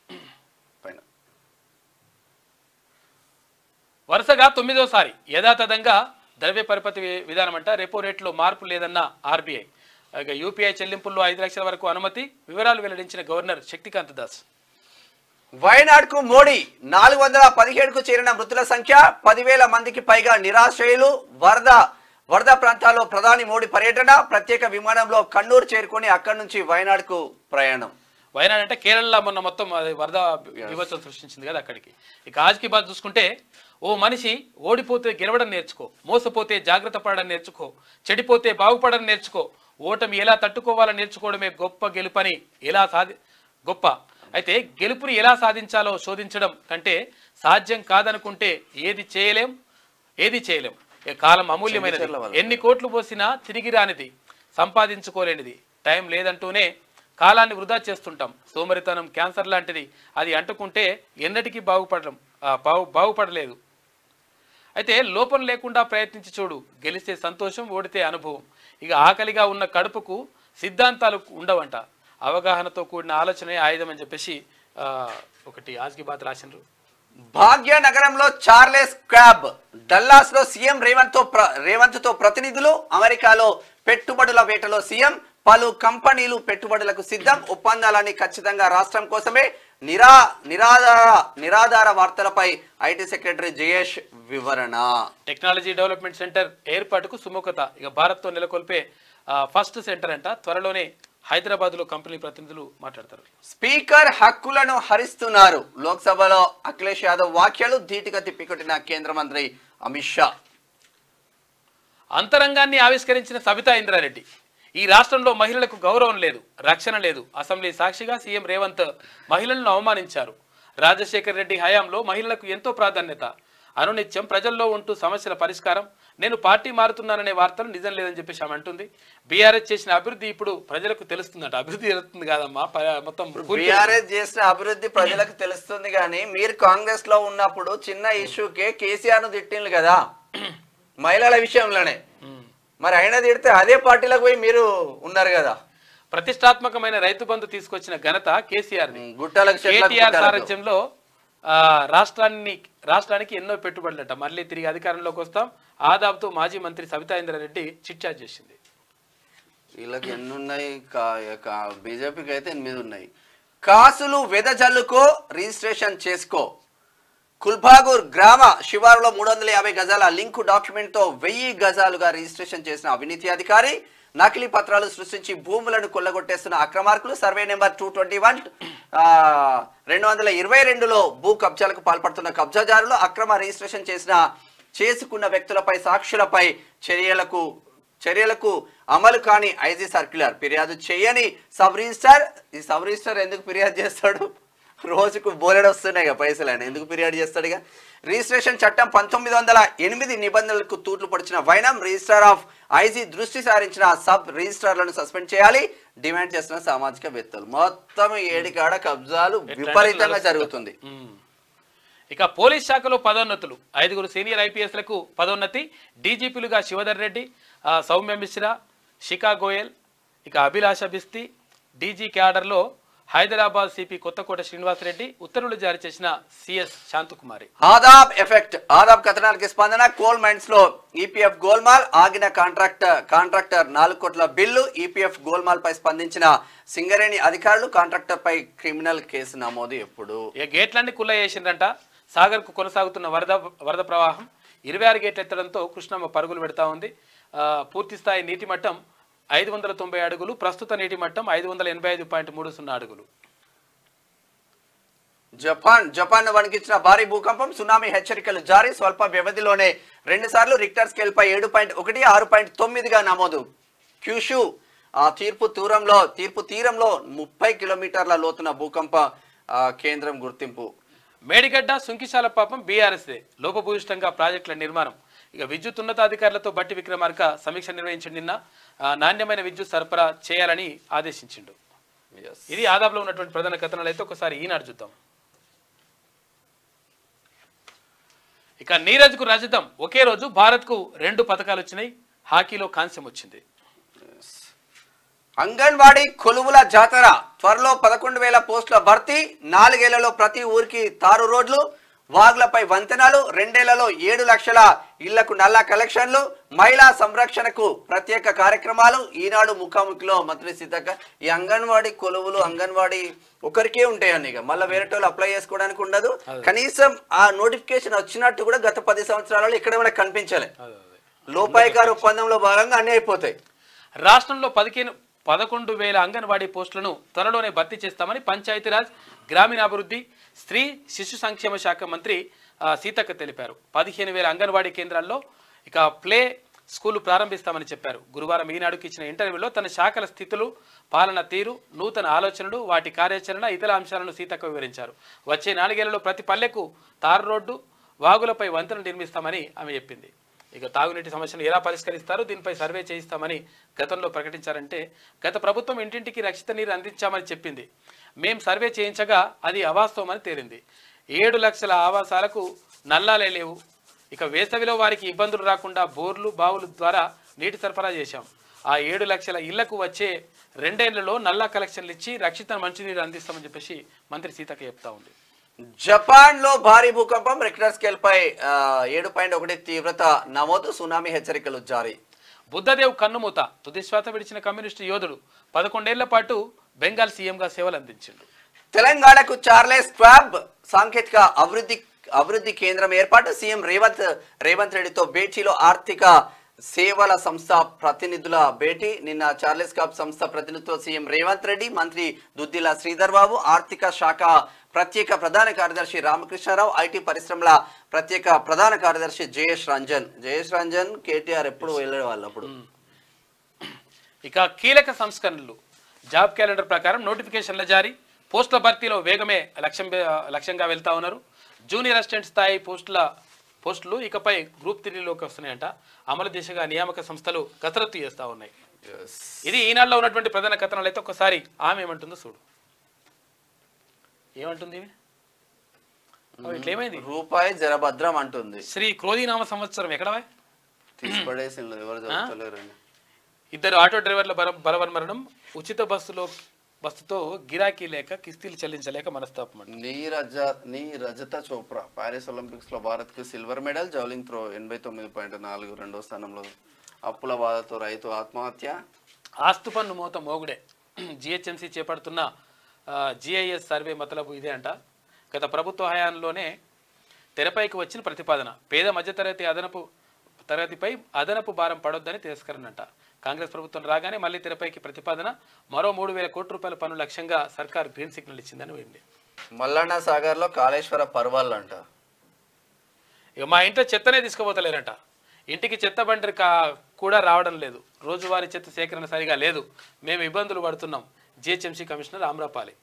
సారి యథాతథంగా ద్రవ్య పరపతి విధానం అంట. రెపో రేట్లో మార్పు లేదన్న ఆర్బీఐ. యూపీఐ చెల్లింపుల్లో 5 లక్షల వరకు అనుమతి, వివరాలు వెల్లడించిన గవర్నర్ శక్తికాంత దాస్. వయనాడ్కు మోడీ, 417కు చేరిన మృతుల సంఖ్య, 10,000 మందికి పైగా నిరాశ్రయులు. వరద ప్రాంతాల్లో ప్రధాని మోడీ పర్యటన, ప్రత్యేక విమానంలో కన్నూరు చేరుకొని అక్కడి నుంచి వయనాడ్కు ప్రయాణం. వయనాడ్ అంటే కేరళ మొన్న మొత్తం వరద విభత్సం సృష్టించింది కదా అక్కడికి. ఇక ఆజ్కి బాద్ చూసుకుంటే, ఓ మనిషి ఓడిపోతే గెలవడం నేర్చుకో, మోసపోతే జాగ్రత్త పడడం నేర్చుకో, చెడిపోతే బాగుపడడం నేర్చుకో, ఓటమి ఎలా తట్టుకోవాలని నేర్చుకోవడమే గొప్ప గెలుపని గొప్ప అయితే గెలుపుని ఎలా సాధించాలో శోధించడం కంటే సాధ్యం కాదనుకుంటే ఏది చేయలేం. కాలం అమూల్యమైనది, ఎన్ని కోట్లు పోసినా తిరిగి రానిది, సంపాదించుకోలేనిది. టైం లేదంటూనే కాలాన్ని వృధా చేస్తుంటాం. సోమరితనం క్యాన్సర్ లాంటిది, అది అంటుకుంటే ఎన్నటికీ బాగుపడలేదు. అయితే లోపం లేకుండా ప్రయత్నించి చూడు, గెలిస్తే సంతోషం, ఓడితే అనుభవం. ఇక ఆకలిగా ఉన్న కడుపుకు సిద్ధాంతాలు ఉండవంట, అవగాహనతో కూడిన ఆలోచనే ఆయుధం అని చెప్పేసి ఒకటి ఆజ్కి బాత్ రాసినారు. భాగ్యనగరంలో చార్లెస్ క్రాబ్, డల్లాస్ లో సీఎం రేవంత్ తో ప్రతినిధులు, అమెరికాలో పెట్టుబడుల వేటలో సీఎం, పలు కంపెనీలు పెట్టుబడులకు సిద్ధం, ఒప్పందాలన్నీ ఖచ్చితంగా రాష్ట్రం కోసమే. నిరాధార వార్తలపై ఐటీ సెక్రటరీ జయేష్ వివరణ. టెక్నాలజీ డెవలప్మెంట్ సెంటర్ ఏర్పాటుకు సుముఖత, ఇక భారత్ తో నెలకొల్పే ఫస్ట్ సెంటర్ అంట. త్వరలోనే హైదరాబాద్ లో కంపెనీ ప్రతినిధులు మాట్లాడతారు. స్పీకర్ హక్కులను హరిస్తున్నారు, లోక్సభలో అఖిలేష్ యాదవ్ వ్యాఖ్యలు ధీటుగా తిప్పికొట్టిన కేంద్ర మంత్రి అమిత్ షా. అంతరంగాన్ని ఆవిష్కరించిన సబితా ఇంద్రారెడ్డి, ఈ రాష్ట్రంలో మహిళలకు గౌరవం లేదు, రక్షణ లేదు. అసెంబ్లీ సాక్షిగా సీఎం రేవంత్ మహిళలను అవమానించారు. రాజశేఖర్ రెడ్డి హయాంలో మహిళలకు ఎంతో ప్రాధాన్యత, అనునిత్యం ప్రజల్లో ఉంటూ సమస్యల పరిష్కారం. నేను పార్టీ మారుతున్నాననే వార్తలు నిజం లేదని చెప్పేసి ఆమె అంటుంది. బీఆర్ఎస్ చేసిన అభివృద్ధి ఇప్పుడు ప్రజలకు తెలుస్తుందట. అభివృద్ధి జరుగుతుంది కాదమ్మా, మొత్తం బీఆర్ఎస్ చేసిన అభివృద్ధి ప్రజలకు తెలుస్తుంది. కానీ మీరు కాంగ్రెస్ లో ఉన్నప్పుడు చిన్న ఇష్యూకే కేసీఆర్ ను తిట్టిండ్రు కదా మహిళల విషయంలోనే, మరి అయినా తిడితే అదే పార్టీలకు పోయి మీరు ఉన్నారు కదా. ప్రతిష్టాత్మకమైన రైతు బంధు తీసుకొచ్చిన ఘనత కేసీఆర్. కేటీఆర్ సారథ్యంలో రాష్ట్రానికి ఎన్నో పెట్టుబడులట. మళ్ళీ తిరిగి అధికారంలోకి వస్తాం. ఆదాబ్తో మాజీ మంత్రి సబితా ఇంద్రారెడ్డి చిట్చాట్ చేసింది. వీళ్ళకి ఎన్ని ఉన్నాయి, బీజేపీకి అయితే 8 ఉన్నాయి. కాసులు వెదజల్లుకో, రిజిస్ట్రేషన్ చేసుకో. కుల్భాగూర్ గ్రామ శివారులో 350 గజాల లింకు డాక్యుమెంట్ తో 1000 గజాలుగా రిజిస్ట్రేషన్ చేసిన అవినీతి అధికారి, నకిలీ పత్రాలు సృష్టించి భూములను కొల్లగొట్టేస్తున్న అక్రమార్కులు, సర్వే నెంబర్ 222లో భూ కబ్జాలకు పాల్పడుతున్న కబ్జాదారులు, అక్రమ రిజిస్ట్రేషన్ చేసుకున్న వ్యక్తులపై సాక్షులపై చర్యలకు అమలు కాని ఐజీ సర్క్యులర్, ఫిర్యాదు చేయని సబ్ రిజిస్టర్. ఈ సబ్ రిజిస్టర్ ఎందుకు ఫిర్యాదు చేస్తాడు? రోజుకు బోలెడు వస్తున్నాయి కదా పైసలు, ఆయన ఎందుకు ఫిర్యాదు చేస్తాడుగా. రిజిస్ట్రేషన్ చట్టం 1908 నిబంధనలకు తూట్లు పొడిచిన వైనం, రిజిస్టర్ ఆఫ్ ఐజీ దృష్టి సారించిన సబ్ రిజిస్ట్రార్లను సస్పెండ్ చేయాలి డిమాండ్ చేస్తున్న సామాజికవేత్తలు. మొత్తం 7 కాడ కబ్జాలు విపరీతంగా జరుగుతుంది. ఇక పోలీస్ శాఖలో పదోన్నతులు, 5 సీనియర్ ఐపీఎస్లకు పదోన్నతి. డీజీపీలుగా శివధర్ రెడ్డి, సౌమ్య మిశ్రా, శిఖా గోయల్, ఇక అభిలాష బిస్తి. డీజీ క్యాడర్లో హైదరాబాద్ సిపి కొత్తకోట శ్రీనివాసరెడ్డి, ఉత్తర్వులు జారీ చేసిన సిఎస్ శాంతకుమారి. ఆదాబ్ ఎఫెక్ట్. ఆదాబ్ కథనానికి స్పందన. కోల్ మైన్స్ లో ఈపీఎఫ్ గోల్మాల్, ఆగిన కాంట్రాక్టర్ 4 కోట్ల బిల్లు. ఈపీఎఫ్ గోల్మాల్ పై స్పందించిన సింగరేణి అధికారులు, కాంట్రాక్టర్ పై క్రిమినల్ కేసు నమోదు. ఎప్పుడు గేట్లన్నీ కుల్ల చేసిండ్రంట. సాగర్ కు కొనసాగుతున్న వరద ప్రవాహం 26 గేట్లు ఎత్తడంతో కృష్ణమ్మ పరుగులు పెడతా ఉంది. పూర్తి స్థాయి నీటి మట్టం 590 అడుగులు. ప్రస్తుత నీటి మట్టం 585.30 అడుగులు. జపాన్ వణికించిన భారీ భూకంపం, సునామీ హెచ్చరికలు జారీ. స్వల్ప వ్యవధిలోనే 2 సార్లు రిక్టర్ స్కేల్ పై 7.1, 6.9గా నమోదు. క్యూషు తీర్పు తీరంలో 30 కిలోమీటర్ల లోతున భూకంప కేంద్రం గుర్తింపు. మేడిగడ్డ సుంకిశాల పాపం బీఆర్ఎస్దే. లోపభూయిష్టంగా ప్రాజెక్టుల నిర్మాణం. ఇక విద్యుత్ ఉన్నతాధికారులతో బట్టి విక్రమార్క సమీక్ష నిర్వహించి నిన్న నాణ్యమైన విద్యుత్ సరఫరా చేయాలని ఆదేశించిండు. ఇది ఆదాబ్లో ఉన్నటువంటి ప్రధాన కథనాలు. అయితే ఒకసారి ఈనాడు చూద్దాం. ఇక నీరజ్కు రజతం. ఒకే రోజు భారత్కు 2 పథకాలు వచ్చినాయి. హాకీలో కాంస్యం వచ్చింది. అంగన్వాడీ కొలువుల జాతర. త్వరలో 11,000 పోస్టుల భర్తీ. 4 ఏళ్లలో ప్రతి ఊరికి తారు రోడ్లు, వాగులపై వంతెనలు. 2 ఏళ్లలో 7 లక్షల ఇళ్లకు నల్లా కలెక్షన్లు. మహిళా సంరక్షణకు ప్రత్యేక కార్యక్రమాలు. ఈనాడు ముఖాముఖిలో మంత్రి సీతక్క. ఈ అంగన్వాడీ కొలువులు అంగన్వాడీ ఒకరికే ఉంటాయని, ఇక మళ్ళీ వేరేటోళ్ళు అప్లై చేసుకోవడానికి ఉండదు. కనీసం ఆ నోటిఫికేషన్ వచ్చినట్టు కూడా గత 10 సంవత్సరాలలో ఇక్కడ మనకు కనిపించలే. లోపాయికార ఒప్పందంలో భాగంగా అన్నీ అయిపోతాయి. రాష్ట్రంలో 11,000 అంగన్వాడీ పోస్టులను త్వరలోనే భర్తీ చేస్తామని పంచాయతీరాజ్, గ్రామీణాభివృద్ధి, స్త్రీ శిశు సంక్షేమ శాఖ మంత్రి సీతక్క తెలిపారు. 15,000 అంగన్వాడీ కేంద్రాల్లో ఇక ప్లే స్కూలు ప్రారంభిస్తామని చెప్పారు. గురువారం ఈనాడుకి ఇచ్చిన ఇంటర్వ్యూలో తన శాఖల స్థితులు, పాలన తీరు, నూతన ఆలోచనలు, వాటి కార్యాచరణ, ఇతర అంశాలను సీతక్క వివరించారు. వచ్చే 4 ఏళ్లలో ప్రతి పల్లెకు తారు రోడ్డు, వాగులపై వంతెన నిర్మిస్తామని ఆమె చెప్పింది. ఇక తాగునీటి సమస్యను ఎలా పరిష్కరిస్తారు, దీనిపై సర్వే చేయిస్తామని గతంలో ప్రకటించారంటే, గత ప్రభుత్వం ఇంటింటికి రక్షిత నీరు అందించామని చెప్పింది. మేం సర్వే చేయించగా అది అవాస్తవమని తేలింది. 7 లక్షల ఆవాసాలకు నల్లాలే లేవు. ఇక వేసవిలో వారికి ఇబ్బందులు రాకుండా బోర్లు, బావుల ద్వారా నీటి సరఫరా చేశాం. ఆ 7 లక్షల ఇళ్లకు వచ్చే 2 ఏళ్లలో నల్లా కలెక్షన్లు ఇచ్చి రక్షిత మంచినీరు అందిస్తామని చెప్పేసి మంత్రి సీతక్క చెప్తా ఉంది. జపాన్ లో భారీ భూకంపం. రిక్టర్ స్కేల్ పై 7.1 తీవ్రత నమోదు. సునామీ హెచ్చరికలు జారీ. బుద్ధదేవ్ కన్నుమూత. తుది శ్వాస విడిచిన కమ్యూనిస్టు యోధుడు 11 ఏళ్ల పాటు బెంగాల్ సీఎంగా సేవలు అందించిండు. తెలంగాణకు చార్లెస్ ట్వాబ్ సాంకేతిక అభివృద్ధి కేంద్రం ఏర్పాటు. సీఎం రేవంత్ రెడ్డితో భేటీలో ఆర్థిక సేవల సంస్థ ప్రతినిధుల భేటీ. నిన్న చార్లెస్ క్వాబ్ సంస్థ ప్రతినిధులతో సీఎం రేవంత్ రెడ్డి, మంత్రి దుద్దిల శ్రీధర్ బాబు, ఆర్థిక శాఖ ప్రత్యేక ప్రధాన కార్యదర్శి రామకృష్ణారావు, ఐటీ పరిశ్రమల ప్రత్యేక ప్రధాన కార్యదర్శి జయేష్ రంజన్ కేటీఆర్ ఎప్పుడు వెళ్ళే వాళ్ళు అప్పుడు. ఇక కీలక సంస్కరణలు. జాబ్ క్యాలెండర్ ప్రకారం నోటిఫికేషన్ల జారీ. పోస్టుల భర్తీలో వేగమే లక్ష్యంగా వెళ్తా ఉన్నారు. జూనియర్ అసిస్టెంట్ స్థాయి పోస్టులు ఇకపై గ్రూప్ 3లోకి వస్తున్నాయంట. అమలు దిశగా నియామక సంస్థలు కసరత్తు చేస్తూ ఉన్నాయి. ఇది ఈనాడులో ఉన్నటువంటి ప్రధాన కథనాలు. అయితే ఒకసారి ఆమె ఏమంటుందో చూడు. ఏమంటుంది ఇట్లేమైంది? రూపాయి జరభద్రం అంటుంది. శ్రీ క్రోధీనామ సంవత్సరం ఎక్కడ తీసిపడేసి ఇద్దరు ఆటో డ్రైవర్ల బలవన్మరణం. ఉచిత బస్సుతో గిరాకీ లేక కిస్తీలు చెల్లించలేక మనస్తాపం. నీ రజత చోప్రా పారిస్ ఒలింపిక్స్ లో భారత్ కు సిల్వర్ మెడల్. జౌలింగ్ త్రో 89.4 రెండో స్థానంలో. అప్పుల బాధతో రైతు ఆత్మహత్య. ఆస్తు పన్ను మోత మోగుడే. జిహెచ్ఎంసీ చేపడుతున్న జిఐఎస్ సర్వే మతలబు ఇదే అంట. గత ప్రభుత్వ హయాంలోనే తెరపైకి వచ్చిన ప్రతిపాదన. పేద తరగతిపై అదనపు భారం పడొద్దని తిరస్కరణ అంట. కాంగ్రెస్ ప్రభుత్వం రాగానే మళ్ళీ తెరపైకి ప్రతిపాదన. మరో 3,000 కోట్ల రూపాయల పన్ను లక్ష్యంగా సర్కార్ గ్రీన్ సిగ్నల్ ఇచ్చిందని పోయింది. మల్లన్న సాగర్ లో కాళేశ్వర పర్వాలు అంట. ఇక మా ఇంట్లో చెత్తనే తీసుకుపోతలేరంట. ఇంటికి చెత్త బండి కూడా రావడం లేదు. రోజువారీ చెత్త సేకరణ సరిగా లేదు. మేము ఇబ్బందులు పడుతున్నాం. GHMC commissioner Amrapali.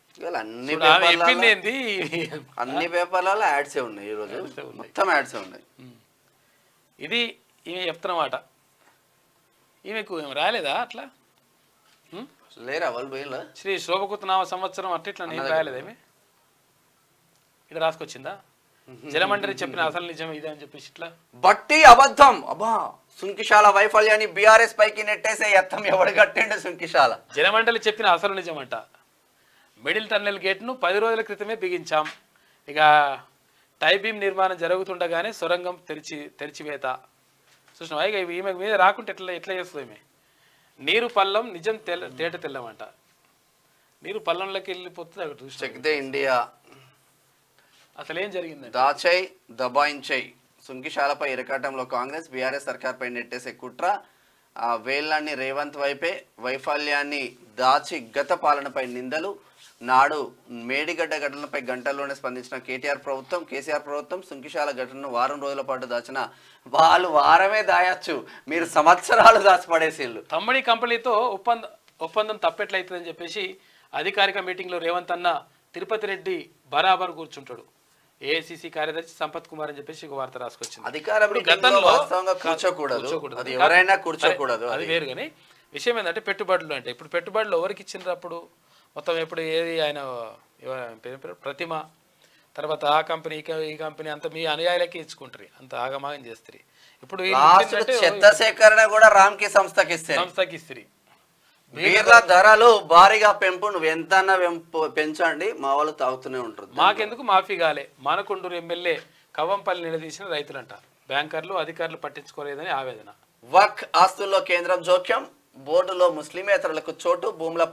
అన్ని పేపర్లలో యాడ్సే ఉన్నాయి. ఈరోజు మొత్తం యాడ్సే ఉన్నాయి. ఇది ఈమె చెప్తున్నమాట. ఈమెకు ఏం రాలేదా అట్లా? లేరా వాళ్ళు పోయిలా? శ్రీ శోభకృతనామ సంవత్సరం అట్లా నేను రాయలేదేమి? ఇక్కడ రాసుకొచ్చిందా? జలమండలి చెప్పిన అసలు నిజం ఇదే అని చెప్పేసి ఇట్లా బట్టి అబద్ధం. అబ్బా సుంకిశాల వైఫల్యాన్ని బీఆర్ఎస్ పైకి నెట్టేసే యత్నం ఎవడు కట్టిండు? సుంకిశాల జలమండలి చెప్పిన అసలు నిజం అంట. మిడిల్ టన్నెల్ గేట్ను 10 రోజుల క్రితమే బిగించాం. ఇక టై బీమ్ నిర్మాణం జరుగుతుండగానే సొరంగం తెరిచివేత. చూసినావా? ఇక ఈమె మీద రాకుంటే ఎట్లా చేస్తుంది ఈమె? నీరు పల్లం నిజం తేట తెల్లమంట. నీరు పల్లంలోకి వెళ్ళిపోతుంది. అక్కడ చూసి చెక్ దే ఇండియా. అసలు ఏం జరిగింది? దాచై దబాయించై సుంకిశాలపై ఇరకాటంలో కాంగ్రెస్ బీఆర్ఎస్ సర్కార్పై నెట్టేసే కుట్ర. ఆ వేళ్లన్నీ రేవంత్ వైపే. వైఫల్యాన్ని దాచి గత పాలనపై నిందలు. నాడు మేడిగడ్డ ఘటనపై గంటల్లోనే స్పందించిన కేటీఆర్ ప్రభుత్వం, కేసీఆర్ ప్రభుత్వం సుంకిశాల ఘటనను వారం రోజుల పాటు దాచిన వాళ్ళు వారమే దాయచ్చు, మీరు సంవత్సరాలు దాచిపడేసేళ్ళు. తమ్మడి కంపెనీతో ఒప్పందం తప్పెట్లయితుందని చెప్పేసి అధికారిక మీటింగ్లో రేవంత్ అన్న తిరుపతి రెడ్డి బరాబర్ కూర్చుంటాడు. ఏఐసిసి కార్యదర్శి సంపత్ కుమార్ అని చెప్పేసి ఒక వార్త రాసుకొచ్చింది. అధికారం గతంలో కూర్చోకూడదు, ఎవరైనా కూర్చోకూడదు, అది వేరు. కానీ విషయం ఏంటంటే పెట్టుబడులు అంటే ఇప్పుడు పెట్టుబడులు ఎవరికి ఇచ్చిండ్రు? అప్పుడు మొత్తం ఎప్పుడు ఏది ఆయన ప్రతిమ, తర్వాత ఆ కంపెనీ ఈ కంపెనీ అంత మీ అనుయాయులకి ఇచ్చుకుంటారు, అంత ఆగమాగం చేస్తారు. ఇప్పుడు చెత్త సేకరణ కూడా రామ్కి సంస్థకి ఇస్తారు. బీర్ల ధరలు భారీగా పెంపు. నువ్వు ఎంత పెంచండి, మా వాళ్ళు తాగుతూనే ఉంటారు. మాకెందుకు మాఫీ కాలే? మానకొండూరు ఎమ్మెల్యే కవ్వంపల్లి నిలదీసిన రైతులంట. బ్యాంకర్లు అధికారులు పట్టించుకోలేదని ఆవేదన. వక్ ఆస్తుల్లో కేంద్రం జోక్యం. బోర్డులో ముస్లిమేతరులకు చోటు.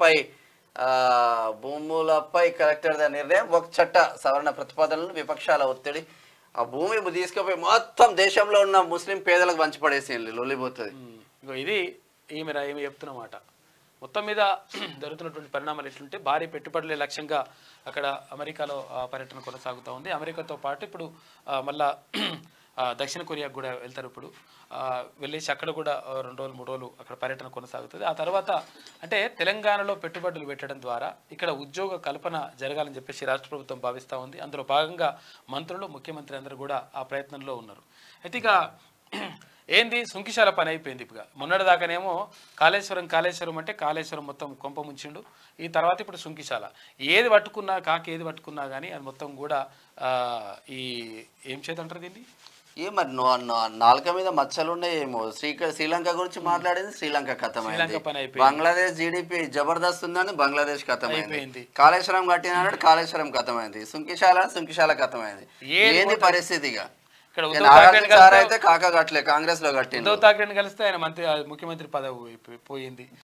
భూములపై కలెక్టర్ నిర్ణయం. వక్ చట్ట సవరణ ప్రతిపాదనలు. విపక్షాల ఒత్తిడి. ఆ భూమి తీసుకుపోయి మొత్తం దేశంలో ఉన్న ముస్లిం పేదలకు పంచిపడేసి లొల్లిపోతుంది. ఇది ఈమె చెప్తున్నమాట. మొత్తం మీద జరుగుతున్నటువంటి పరిణామాలు ఎట్లుంటే భారీ పెట్టుబడులే లక్ష్యంగా అక్కడ అమెరికాలో పర్యటన కొనసాగుతూ ఉంది. అమెరికాతో పాటు ఇప్పుడు మళ్ళా దక్షిణ కొరియాకు కూడా వెళ్తారు. ఇప్పుడు వెళ్ళేసి అక్కడ కూడా 2 రోజులు 3 రోజులు అక్కడ పర్యటన కొనసాగుతుంది. ఆ తర్వాత అంటే తెలంగాణలో పెట్టుబడులు పెట్టడం ద్వారా ఇక్కడ ఉద్యోగ కల్పన జరగాలని చెప్పేసి రాష్ట్ర ప్రభుత్వం భావిస్తూ ఉంది. అందులో భాగంగా మంత్రులు, ముఖ్యమంత్రి అందరూ కూడా ఆ ప్రయత్నంలో ఉన్నారు. అయితే ఇక ఏంది సుంకిశాల పని అయిపోయింది. ఇప్పుడు మొన్నటిదాకానేమో కాళేశ్వరం అంటే కాళేశ్వరం మొత్తం కొంప ముంచిండు. ఈ తర్వాత ఇప్పుడు సుంకిశాల ఏది పట్టుకున్నా ఏది పట్టుకున్నా కానీ అది మొత్తం కూడా ఈ ఏం చేద్దంటారు దీన్ని? ఏ మరి నాలుక మీద మచ్చలున్నాయేమో. శ్రీలంక గురించి మాట్లాడింది, శ్రీలంక కథమైంది. బంగ్లాదేశ్ జీడిపి జబర్దస్త్ ఉందని బంగ్లాదేశ్ కథమైంది. కాళేశ్వరం కట్టినాడు, కాళేశ్వరం కథమైంది. సుంకిశాల కథమైంది. ఏంది పరిస్థితిగా? అయితే కాక కట్టలే, కాంగ్రెస్ లో కట్టింది. ఉద్ధవ్ ఠాక్రేని కలిస్తే ఆయన ముఖ్యమంత్రి పదవి పోయింది.